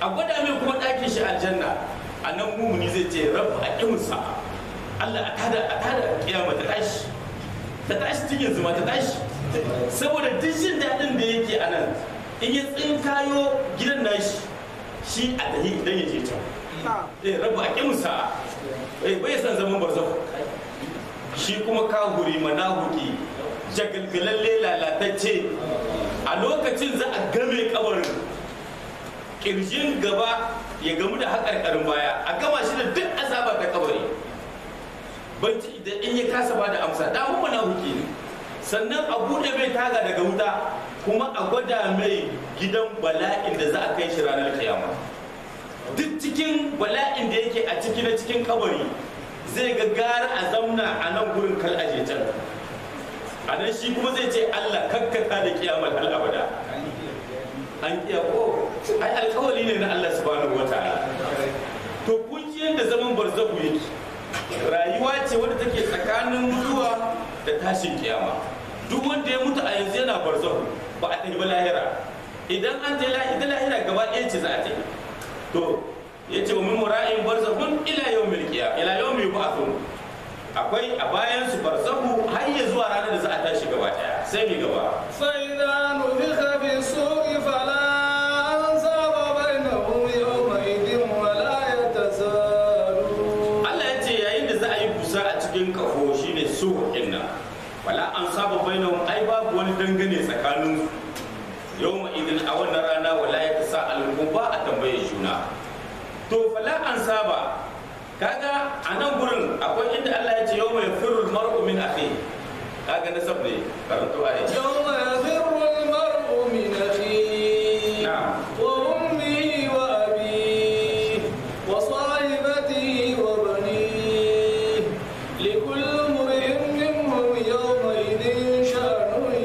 a gwada mai kuma ɗakin shi aljanna a nan mumuni zai ce rabu a ƙimusa Allah a tada a tada kiyama ta tashi ta tashi cikin zuma ta tashi saboda duk jin daɗin da yake a nan in ya tsinkayo gidan nashi shi a dahi idan ya je can eh rabu a ƙimusa eh bai san zaman barzakh shi kuma kahuri manahuki jagalgalalle lalatacce a lokacin za a game kabarin kirjin gaba ya gamu da haƙarƙarin baya a gama shi da duk azaba ta kabari banci idan in ya kasa ba da amsa da mu manahuki ne sannan a buɗe mai taga daga wuta kuma a gwada mai gidan bala'in da za a kai shi ranar kiyama duk cikin bala'in da yake a ciki na cikin kabari zai ga gara a zamna a nan gurin kal aje can a nan shi kuma zai ce Allah kakkata da kiyamar hal abada an kiya ko ai alkawali ne na Allah subhanahu wataala to kun ji yanda zaman barzahu yake rayuwa ce wadda take tsakanin mutuwa da tashin kiyama duk wanda ya mutu a yanzu yana barzahu ba a tafi lahira idan an je lahira gaba ɗaya ce za a tafi to ya ce wa min mura'in barzahun ila yawmil qiyamah ila yawmi yub'athun akwai a bayan su barzahu har ya zuwa ranar da za a tashi gaba daya sai mi gaba fa idza nufikha fi suqi fala ansaba bainahum yawma idin wa la yatasalu Allah ya ce yayin da za a yi busa a cikin kafo shine suq inna wala ansaba bainahum ai babu wani dangane tsakanin yawma idin a wannan rana wala yatasalu ko ba a tambaye juna to fala an saba kaga a nan gurin akwai inda Allah ya ce yau mai firul mar'u min akhi kaga nasab ne karanto ayi yau mai firul mar'u min akhi wa ummihi wa abihi wa sahibatihi wa banihi likulli imrin minhum yawma idin sha'nun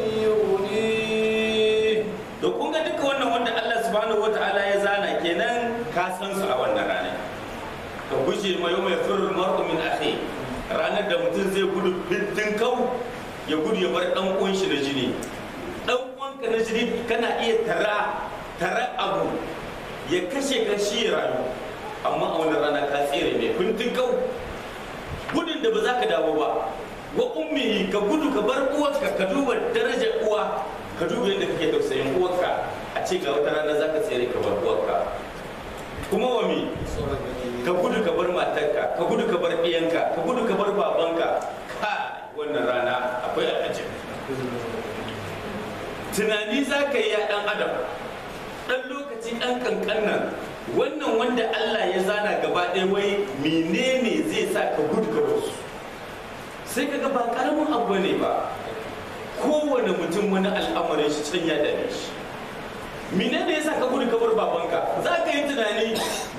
yughnihi to kun ga duka wannan wanda Allah subhanahu wataala ya zana kenan ka san su a wannan rana ka guje ma yau mai firul mar'u min akhi ranar da mutum zai gudu fitin kau ya gudu ya bar dan uwan shi na jini dan uwanka na jini kana iya tara tara abu ya kashe ka shi rayu amma a wannan rana ka tsere mai fitin kau gudun da ba za ka dawo ba wa ummi ka gudu ka bar uwarka ka duba darajar uwa ka duba yadda kake tausayin uwarka a ce ga wata rana za ka tsere ka bar uwarka kuma wa mi ka gudu ka bar matarka ka gudu ka bar ɗiyanka ka gudu ka bar babanka ka wannan rana akwai al'ajin tunani za ka yi ya ɗan adam ɗan lokaci ɗan kankan nan wannan wanda Allah ya zana gaba ɗaya wai menene zai sa ka gudu ka bar su sai ka ga ba karamin abu ne ba kowane mutum wani al'amarin shi can ya dame shi menene ya sa ka gudu ka bar babanka za ka yi tunani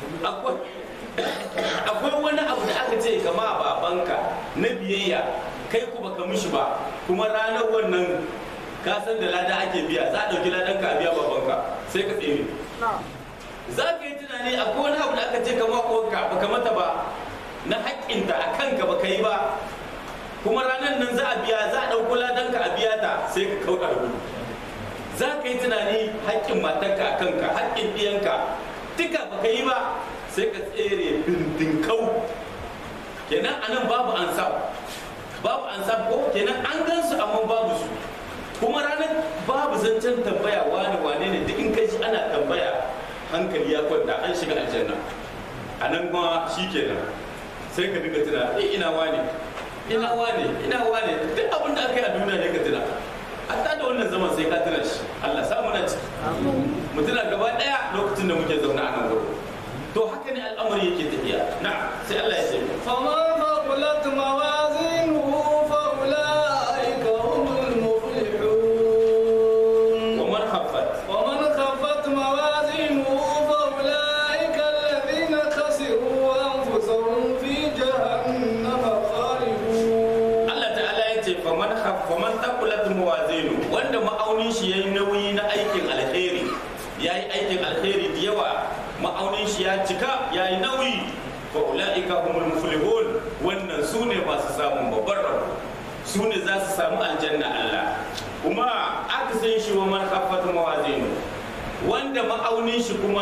akwai wani abu da aka ce kama babanka na biyayya kai ku baka mishi ba kuma ranar wannan ka san da lada ake biya za a ɗauki ladan ka a biya babanka sai ka tsere za ka yi tunani akwai wani abu da aka ce kama uwanka baka mata ba na haƙƙinta a kanka baka yi ba kuma ranar nan za a biya za a ɗauko ladan ka a biya ta sai ka kauɗa rubu za ka yi tunani haƙƙin matarka a kanka haƙƙin ɗiyanka duka baka yi ba sai ka tsere bindinkau kenan anan babu ansab babu ansab ko kenan an gansu amma babu su kuma ranar babu zancen tambaya wane wane ne duk in kai shi ana tambaya hankali ya kwanta an shiga aljanna anan ma shi kenan sai ka dinga tuna eh ina wane ina wane ina wane duk abin da aka yi a duniya ne ka tuna hatta da wannan zaman sai ka tuna shi Allah sa mu na ciki mu tuna gaba daya lokacin da muke zaune a nan gurin to haka ne al'amari yake tafiya na'am sai Allah ya ce fama faqulat mawazinuhu fa ulaika humul muflihun wa man khaffat wa man khaffat mawazinuhu fa ulaika alladhina khasiru anfusahum fi jahannama khalidun Allah ta'ala ya ce faman khaffa man taqulat mawazinu wanda ma'aunin shi yayi nauyi na aikin alkhairi yayi aikin alkhairi da yawa ma'aunin shi ya cika ya yi nauyi fa ula'ika humul muflihun wannan su ne masu samun babbar rabo su ne za su samu aljanna Allah kuma aka san shi wa man khaffat mawazinu wanda ma'aunin shi kuma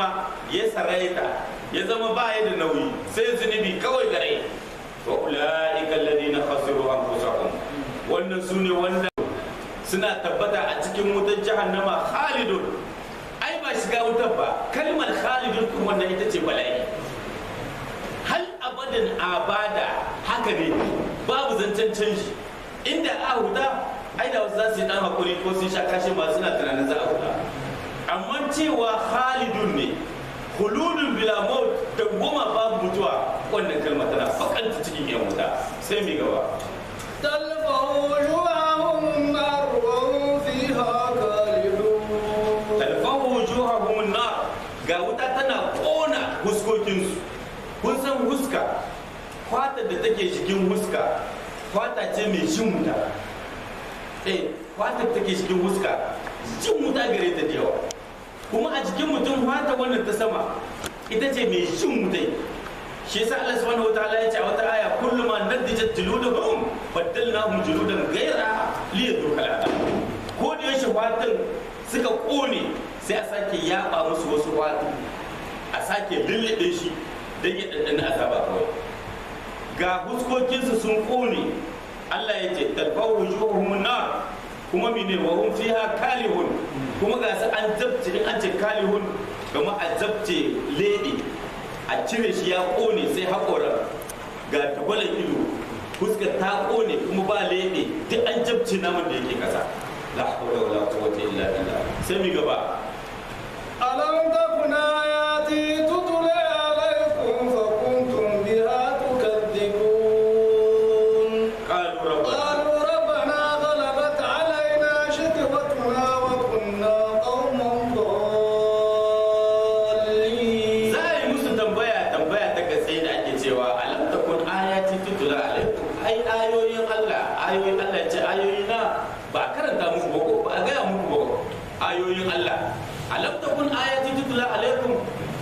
ya saraita ya zama baya da nauyi sai zunubi kawai gare wa ulaika alladhina khasiru anfusahum wannan sune wanda suna tabbata a cikin wutar jahannama khalidun ai ba shiga wutar ba kalmar khalidun kuma wannan ita ce bala'i hal abadan abada haka ne babu zancen canji inda a huta ai da wasu za su yi dan hakuri ko sun sha kashe ma suna tunanin za a huta amma cewa khalidun ne huludun bila maut da goma babu mutuwa wannan kalma tana fakanta cikin yan wuta sai mi gaba talfahu wujuhahum an-nar wa hum fiha khalidun talfahu wujuhahum an-nar ga wuta tana kona huskokin su kun san huska fata da take cikin huska fata ce mai shin wuta eh fata take cikin huska jin wuta gare ta da yawa kuma a jikin mutum fata wannan ta sama ita ce mai shin wutai shi yasa Allah subhanahu wataala ya ce a wata aya kullu ma nadijat juluduhum baddalnahum juludan ghayra liyadhuqal adab ko da yashi fatan suka kone sai a sake yaba musu wasu fatu a sake lullube shi dan ya dandana azaba kawai ga huskokinsu sun kone Allah ya ce talfawu wujuhum nar kuma mine wa hum fiha kalihun kuma ga su an zabce in an ce kalihun kuma a zabce lede a cire shi ya kone sai haƙoran ga tabbalan ido fuskar ta kone kuma ba lede duk an zabce naman da yake kasa la hawla wala quwwata illa billah sai mi gaba alam takun ayati tutla alaykum fa kuntum biha tukadzibun qalu rabbana ayoyin Allah ce ayoyi na ba karanta muku ba ko ba a gaya muku ba ayoyin Allah alam takun ayati tutla alaikum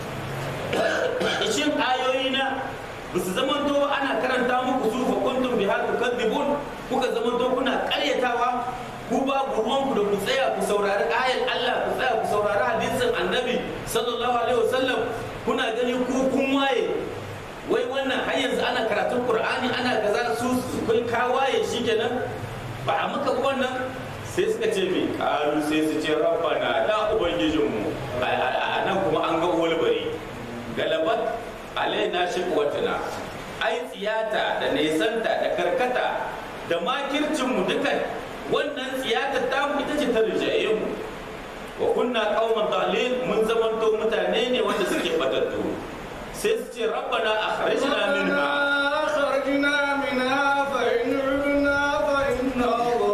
shin ayoyi na ba su zaman to ana karanta muku su fa kuntum biha tukadzibun kuka zaman to kuna karyatawa ku ba ruwan ku da ku tsaya ku saurari ayar Allah ku tsaya ku saurari hadisin annabi sallallahu alaihi wasallam kuna gani ku kun waye wai wannan har yanzu ana karatun qur'ani ana kaza su kai kawaye shikenan ba a maka wannan sai suka ce mi kalu sai su ce rabbana da ubangijinmu a nan kuma an ga walbari galabat alaina shiqwatuna ai tsiyata da nesanta da karkata da makircin mu dukan wannan tsiyata ta mu ita ce ta rijaye mu wa kunna qauman dalil mun zamanto mutane ne wanda suke batattu sai su ce rabbana akhrijna minha akhrijna minha fa in udna fa inna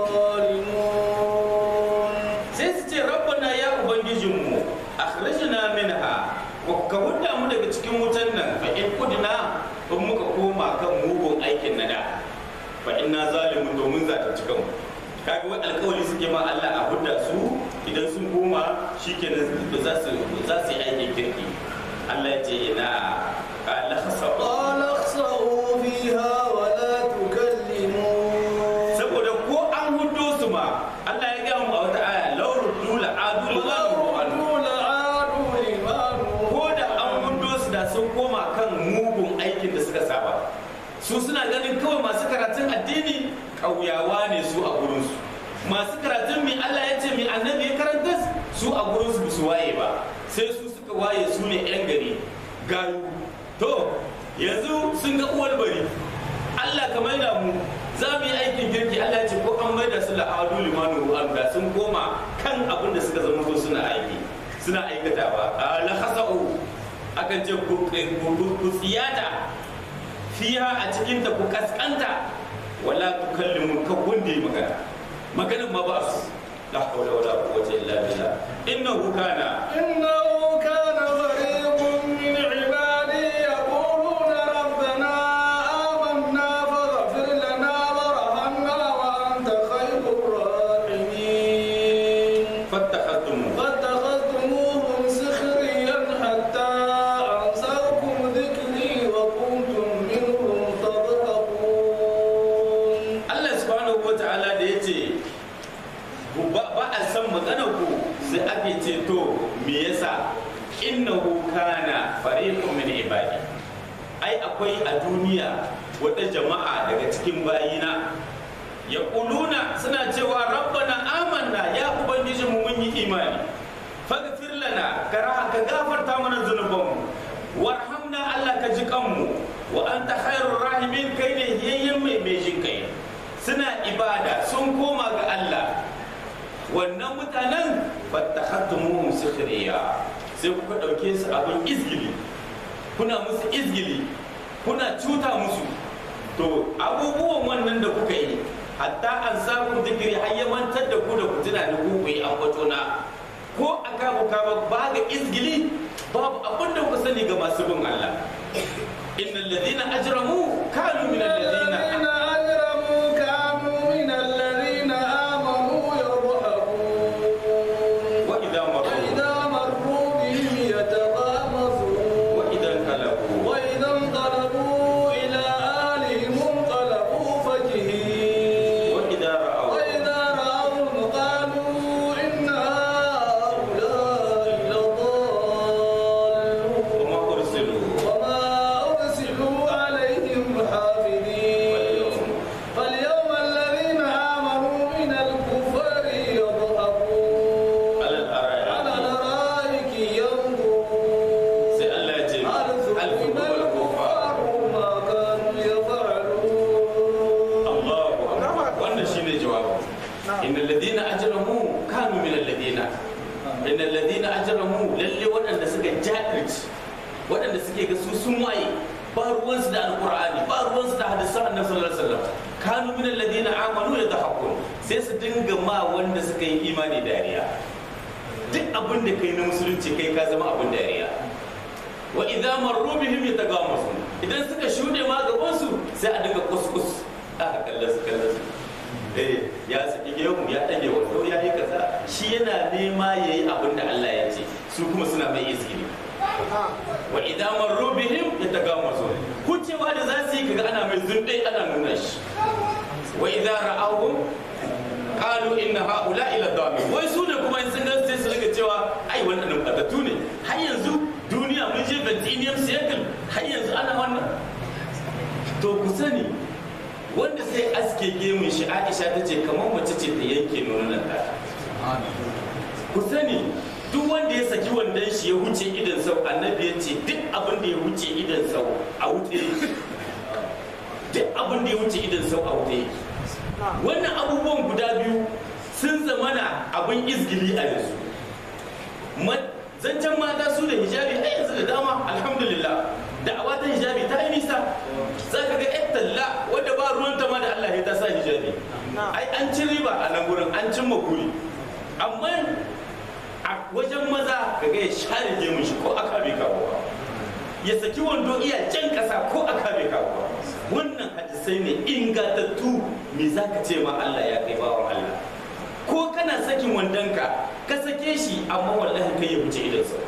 zalimun sai su ce rabbana ya ubangijinmu akhrijna minha ka hudda mu daga cikin wutan nan fa in udna in muka koma kan mugun aikin nada fa inna zalimun domin za ta cika mu kaga wani alkawari suke ma Allah a hudda su idan sun koma shikenan za su za su yi aikin kirki Allah ya ce ina qala khasa'u qala khasa'u fiha wa la tukallimun saboda ko an hudo su ma Allah ya ga mu a wata aya law ruddu la adu la adu ko da an hudo su da sun koma kan mugun aikin da suka saba su suna ganin kawai masu karatun addini kauyawa ne su a gurin su masu karatun mi Allah ya ce mi annabi ya karanta su a gurin su su waye ba sai su suka waye su ne yan gari gayu to yanzu sun ga uwar bari Allah ka maida mu za mu yi aikin girki Allah ya ce ko an maida su la'adu limanu da sun koma kan abin da suka zama so suna aiki suna aikatawa la khasa'u akan ce ku tsiyata fiha a cikin ta ku kaskanta wala tukallimun ka gunde magana maganin ma ba su la hawla wala quwwata illa billah innahu kana innahu kana fariqun min ibadi yaquluna rabbana amanna faghfir lana warhamna wa anta khayrur rahimin fattakhadtum fattakhadtumuhum sikhriyan hatta ansakum dhikri wa kuntum minhum tadhakun Allah subhanahu wa ta'ala da yace ba a san magana ku sai ake ce to me yasa innahu kana fariqun min ibadi ai akwai a duniya wata jama'a daga cikin bayina yaquluna suna cewa rabbana amanna ya ubangiji mu mun yi imani faghfir lana kara ka gafarta mana zunubanmu warhamna Allah ka ji kanmu wa anta khairur rahimin kai ne yayyen mai mai jin kai suna ibada sun koma ga Allah wannan mutanen fattahattumuhum sikhriya sai kuka dauke su abin izgili kuna musu izgili kuna cuta musu to abubuwan wannan da kuka yi hatta an samu zikiri har ya mantar da ku da ku tuna da ku yi ambato na ko aka buka ba ga izgili babu abin da ku sani ga masu bin Allah innal ladina ajramu kanu min alladina ajramu kanu min alladina amanu yadhhabun wa idha marru wa idha marru bihim yataghamazun wa idha qalabu wa idha qalabu ila alihim qalabu fakihin wa idha ra'aw wa idha ra'aw qalu inna ha'ula'i ladallun wa ma ursilu wa ma ursilu alayhim hafidin falyawma alladhina amanu min al-kufari yadhhabun ala al-ara'iki yanzurun sai Allah ya ce al-kufar ma kanu yaf'alun Allahu akbar wannan shine jawabin innal ladina ajramu kanu min alladina innal ladina ajramu lalle waɗanda suka jahilci waɗanda suke ga su sun waye ba ruwansu da alqur'ani ba ruwansu da hadisan annabi sallallahu alaihi wasallam kanu min alladina amanu yadhakun sai su dinga ma wanda suka yi imani dariya duk abin da kai na musulunci kai ka zama abin dariya wa idza marru bihim yatagamasun idan suka shude ma gaban su sai a dinga kuskus a kallasu kallasu eh ya saki gemu ya dage wando ya yi kaza shi yana nema yayi abin da Allah ya ce su kuma suna mai izgili wa idza marru bihim yatagamasun kucewa da za su yi kaga ana mai zunde ana nuna shi wa idza ra'awhum qalu inna ha'ula'i ladamin wai su ne kuma in sun ga sai su riga cewa ai wannan batatu ne har yanzu duniya mun je Bentiniyam cycle har yanzu ana wannan to ku sani wanda sai aske gemun shi Aisha ta ce kamar mace ce ta yanke nonon ta ku sani duk wanda ya saki wandon shi ya wuce idan sau annabi ya ce duk abin da ya wuce idan sau a wuce duk abin da ya wuce idan sau a wuce wannan abubuwan guda biyu sun zamana abin izgili a yanzu zancen mata su da hijabi a yanzu da dama alhamdulillah da'awa ta hijabi ta yi nisa za ka ga yan talla wadda ba ruwanta ma da Allah ya ta sa hijabi ai an ci riba a nan gurin an cimma guri amma a wajen maza ka ga ya share gemun shi ko aka bai kawo ya saki wando iya jan kasa ko aka bai kawo wannan hadisai ne ingantattu me za ka ce ma Allah ya kai bawan Allah ko kana sakin wandonka ka sake shi amma wallahi kai ya wuce idan sau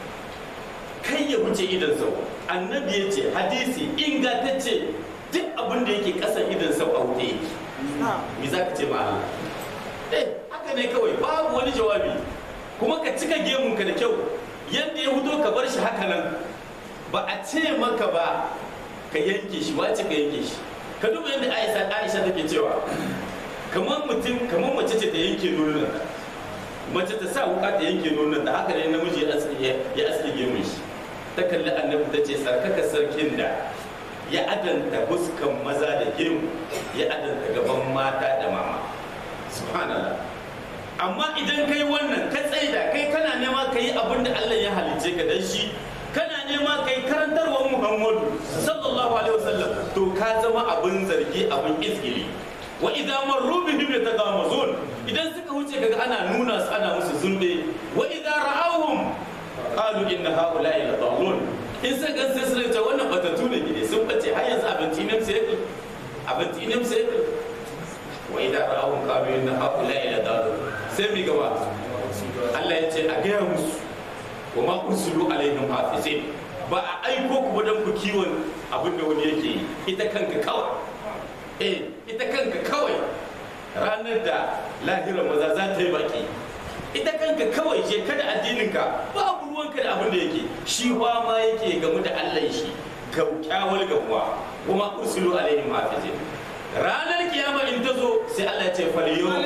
kai ya wuce idan sau annabi ya ce hadisi ingantacce duk abin da yake kasan idan sau a wuce yake me za ka ce ma Allah eh haka ne kawai babu wani jawabi kuma ka cika gemunka da kyau yadda ya hudo ka bar shi haka nan ba a ce maka ba ka yanke shi wace ka yanke shi ka duba yadda Aisha Aisha take cewa kamar mutum kamar mace ce ta yanke nonon mace ta sa wuka ta yanke nonon da haka ne namiji ya asli ya asli gemun shi ta kalli annabi ta ce sarkaka sarkin da ya adanta huskan maza da gemu ya adanta gaban mata da mama subhanallah amma idan kai wannan ka tsaida kai kana nema ka yi abin da Allah ya halice ka dan shi kana nema kai karantarwar Muhammadu sallallahu alaihi wasallam to ka zama abin zargi abin izgili wa idza marru bihim yatagamazun idan suka wuce kaga ana nuna su ana musu zunde wa idza ra'awhum qalu inna haula'i ladallun in sai gan sai su ce wannan batatu ne gide sun bace har yanzu abin tinem sai abin tinem sai wa idza ra'awhum qalu inna haula'i ladallun sai mi gaba Allah ya ce a gaya musu wa ma ursulu alaihim hafizin ba a aiko ku dan ku kiwon abin da wani yake yi ita kanka kawai eh ita kanka kawai ranar da lahirar maza za ta yi baki ita kanka kawai je kada addininka babu ruwanka ruwanka da abin da yake shi wa ma yake gamu da Allah shi kyawal gamuwa kuma usulu alaihim hafizin. Ranar kiyama in ta zo sai Allah ya ce fal yawma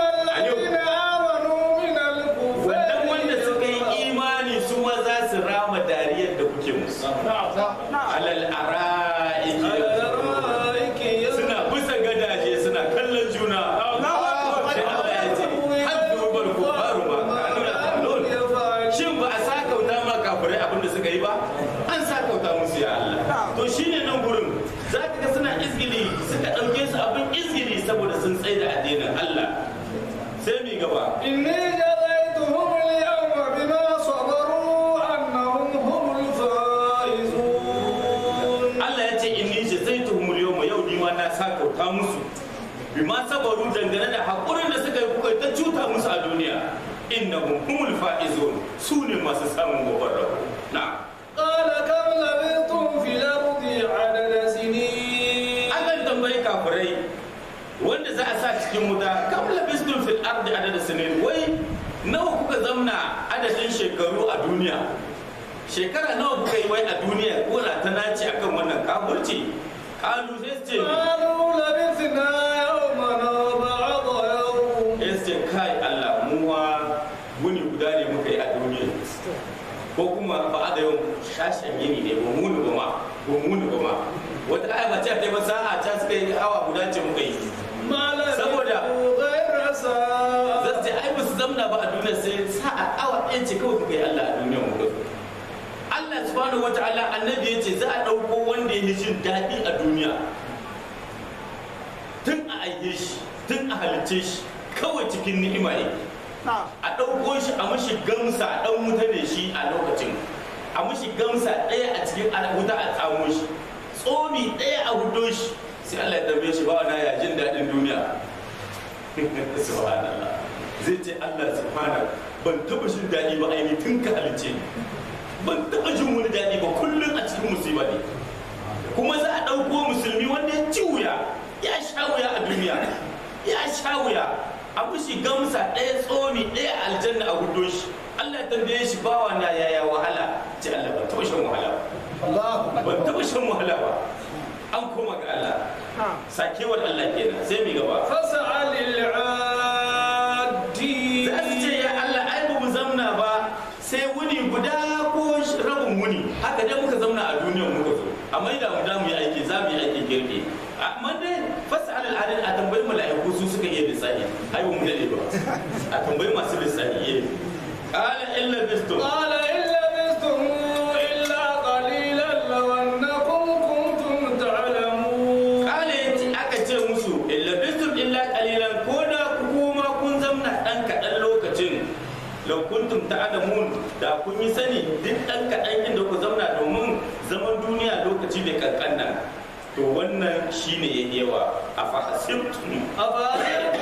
wannan wanda suka yi imani su ma za su rama dariyar da kuke musu alal ara'iki suna bisa gadaje suna kallon juna sai Allah ya ce haddu bar kufaru ma kanu yaqulun. Shin ba a sakauta ma kafirai abin da suka yi ba? An sakauta musu ya Allah. To shine nan gurin zaka ga suna izgili suka dauke su abin izgili saboda sun tsaye da addinin Allah. Sai mi gaba inni jazaituhum al-yawma bima sabaru annahum humul faizun. Allah ya ce inni jazaituhum al-yawma yau ni ma na sakauta musu bima sabaru dangane da hakurin da suka yi kuka ta cuta musu a duniya innahum humul faizun su ne masu samun gobar rabo. Na qala kam labithtum fil ardi adada sinin. akan tambayi kafirai wanda za a sa cikin wuta kam labithtum fil ardi adada sinin, wai nawa kuka zamna adadin shekaru a duniya? Shekara nawa kuka yi wai a duniya ko na ta naci akan wannan kafirci? Kalu sai su ce qalu labithna yawman aw ba'da yawm. sai su ce kai Allah mu wa wuni guda ne muka yi a duniya ko kuma ba da yau shashen yini ne ba muni ba ma ba muni ba ma wata aya ba ce ta ba sa'a ta suka yi awa guda ce muka yi saboda zai ce ai ba su zamna ba a duniya sai sa'a awa ɗaya ce kawai kuka yi Allah a duniya mu da Allah subhanahu wa ta'ala annabi ya ce za a ɗauko wanda ya jin daɗi a duniya tun a aike shi tun a halicce shi kawai cikin ni'ima yake a ɗauko shi a mashi gamsa a ɗan wuta ne shi a lokacin a mashi gamsa ɗaya a cikin wuta a tsamo shi tsomi ɗaya a hudo shi sai Allah ya tambaye shi ba na ya jin daɗin duniya subhanallah zai ce Allah subhanahu ban taɓa jin daɗi ba aini tun ka halicce ni ban taɓa jin wani daɗi ba kullum a cikin musiba ne. Kuma za a ɗauko musulmi wanda ya ci wuya ya sha wuya a duniya ya sha wuya a mushi gamsa ɗaya tsomi ɗaya aljanna a hudo shi Allah ya tambaye shi bawa na yaya wahala ce Allah ban taɓa shan wahala ba ban taɓa shan wahala ba an koma ga Allah sakewar Allah kenan sai mi gaba fas'alil 'addi. za su ce ya Allah ai ba mu zamna ba sai wuni guda ko rabin wuni haka dai muka zamna a duniyar muka zo amma idan mu da mu yi aiki za mu yi aikin girki amma dai fas'al al-adil a tambayi mala'iku su suka iya lissafi ai ba mu dade ba a tambayi masu lissafi eh qala illa bistum qala illa bistum illa qalilan law annakum kuntum ta'lamun. qala yace aka ce musu illa bistum illa qalilan ko da kuma kun zamna dan kadan lokacin law kuntum ta'lamun da kun yi sani duk dan kadan inda ku zauna domin zaman duniya lokaci bai kankan nan to wannan shine yayi yawa afa hasibtum afa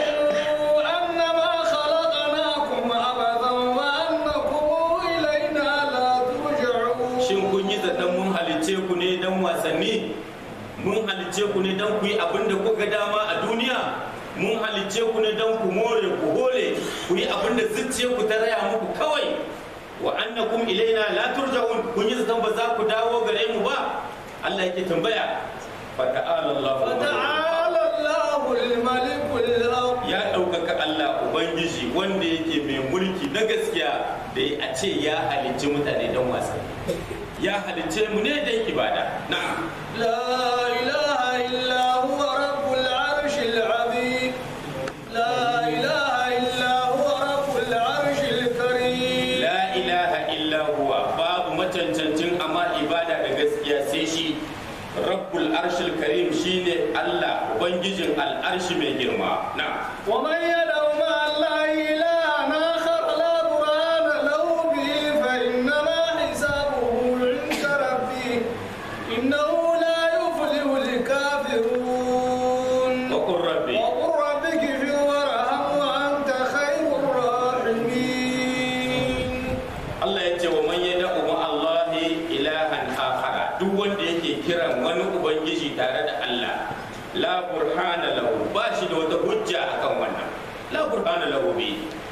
annama khalaqnakum abadan wa annakum ilayna la turja'un. shin kun yi zaton mun halice ku ne dan wasanni? Mun halice ku ne dan ku yi abin da kuka dama a duniya? Mun halice ku ne dan ku more ku hole ku yi abin da zuciya ku ta raya muku kawai? Wa annakum ilaina la turja'un, kun yi zaton ba za ku dawo gare mu ba? Allah yake tambaya fata'ala Allah fata'ala Allahul malikul haq. ya ɗaukaka Allah ubangiji wanda yake mai mulki na gaskiya da a ce ya halicci mutane don wasa, ya halicce mu ne don ibada. Na'am. La ilaha illa huwa rabbul arshil azim. La ilaha illa huwa rabbul arshil karim. La ilaha illa huwa, babu macancancin amma ibada da gaskiya sai shi. Rabbul arshil karim shine Allah ubangijin al'arshi mai girma. Na'am. Wa man yad'u ma Allahi ilahan akhar la burhana lahu bihi fa innama hisabuhu 'inda rabbih innahu la yuflihu al-kafirun. Wa qur rabbi wa qur rabbi ighfir warham wa anta khayrur rahimin. Allah ya ce wa man yad'u ma Allahi ilahan akhara, duk wanda yake kiran wani ubangiji tare da Allah, la burhana lahu, ba shi da wata hujja akan wannan, la burhana lahu bi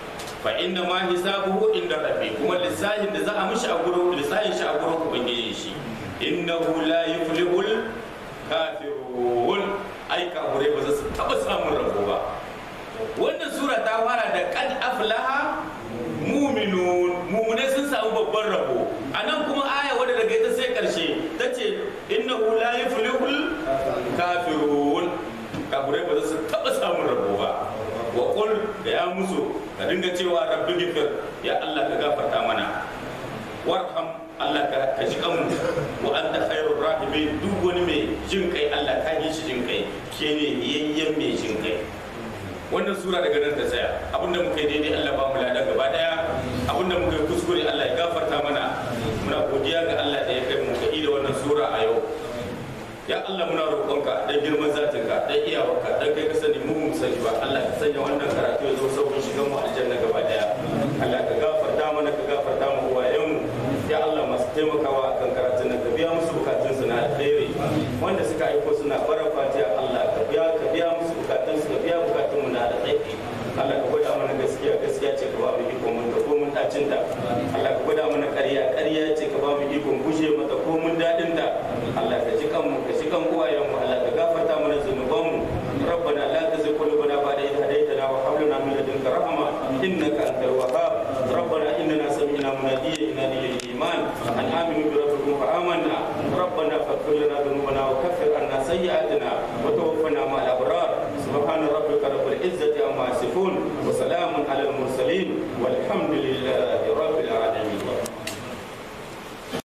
fa inna ma hisabuhu inda rabbi kuma lissahin da za a mishi a gurin lissahin shi a gurin ubangiji shi innahu la yuflihul kafirun ai kafirai ba za su taba samun rabo ba. Wannan sura ta fara da kad aflaha mu'minun, mu'minai sun samu babban rabo. Anan kuma aya wadda daga ita sai karshe tace innahu la yuflihul kafirun, kafirai ba za su taba samun rabo ba. Wa qul da ya musu ka dinga cewa rabbi ghfir, ya Allah ka gafarta mana, warham Allah ka ka ji kanmu, wa anta khairur rahimin, duk wani mai jin kai Allah ka yi shi jin kai, ke ne yayyen mai jin kai. Wannan sura daga nan ta tsaya, abinda muka yi daidai Allah ba mu lada gaba daya, abinda muka yi kuskure Allah ya gafarta mana. Muna godiya ga Allah da ya kai mu ga ida wannan sura a yau. Ya Allah muna roƙonka dan girman zatinka, dan iyawarka, dan kai ka sani mu mu sani ba. Allah ka sanya wannan karatu ya zo sauƙin shigan mu aljanna gaba daya. Allah ka gafarta mana, ka gafarta mu uwayenmu. Ya Allah masu taimakawa akan karatun nan ka biya musu bukatun su na alheri, wanda suka aiko suna bara fatiha Allah ka biya ka biya musu bukatun su, ka biya bukatun mu na alheri. Allah ka gwada mana gaskiya gaskiya ce ka ba mu iko mun ta ko mun dacin ta. Allah ka gwada mana ƙarya ƙarya ce ka ba mu iko guje mata ko mun dadin ta. Allah ka ji kanmu ka ji kan uwayen mu, Allah ka gafarta mana zunuban mu. ربنا لا تزغ قلوبنا بعد إذ هديتنا وهب لنا من لدنك رحمة إنك أنت الوهاب. ربنا إننا سمعنا مناديا ينادي للإيمان أن آمنوا بربكم فآمنا. ربنا فاغفر لنا ذنوبنا وكفر عنا سيئاتنا وتوفنا مع الأبرار. سبحان ربك رب العزة عما يصفون وسلام على المرسلين والحمد لله رب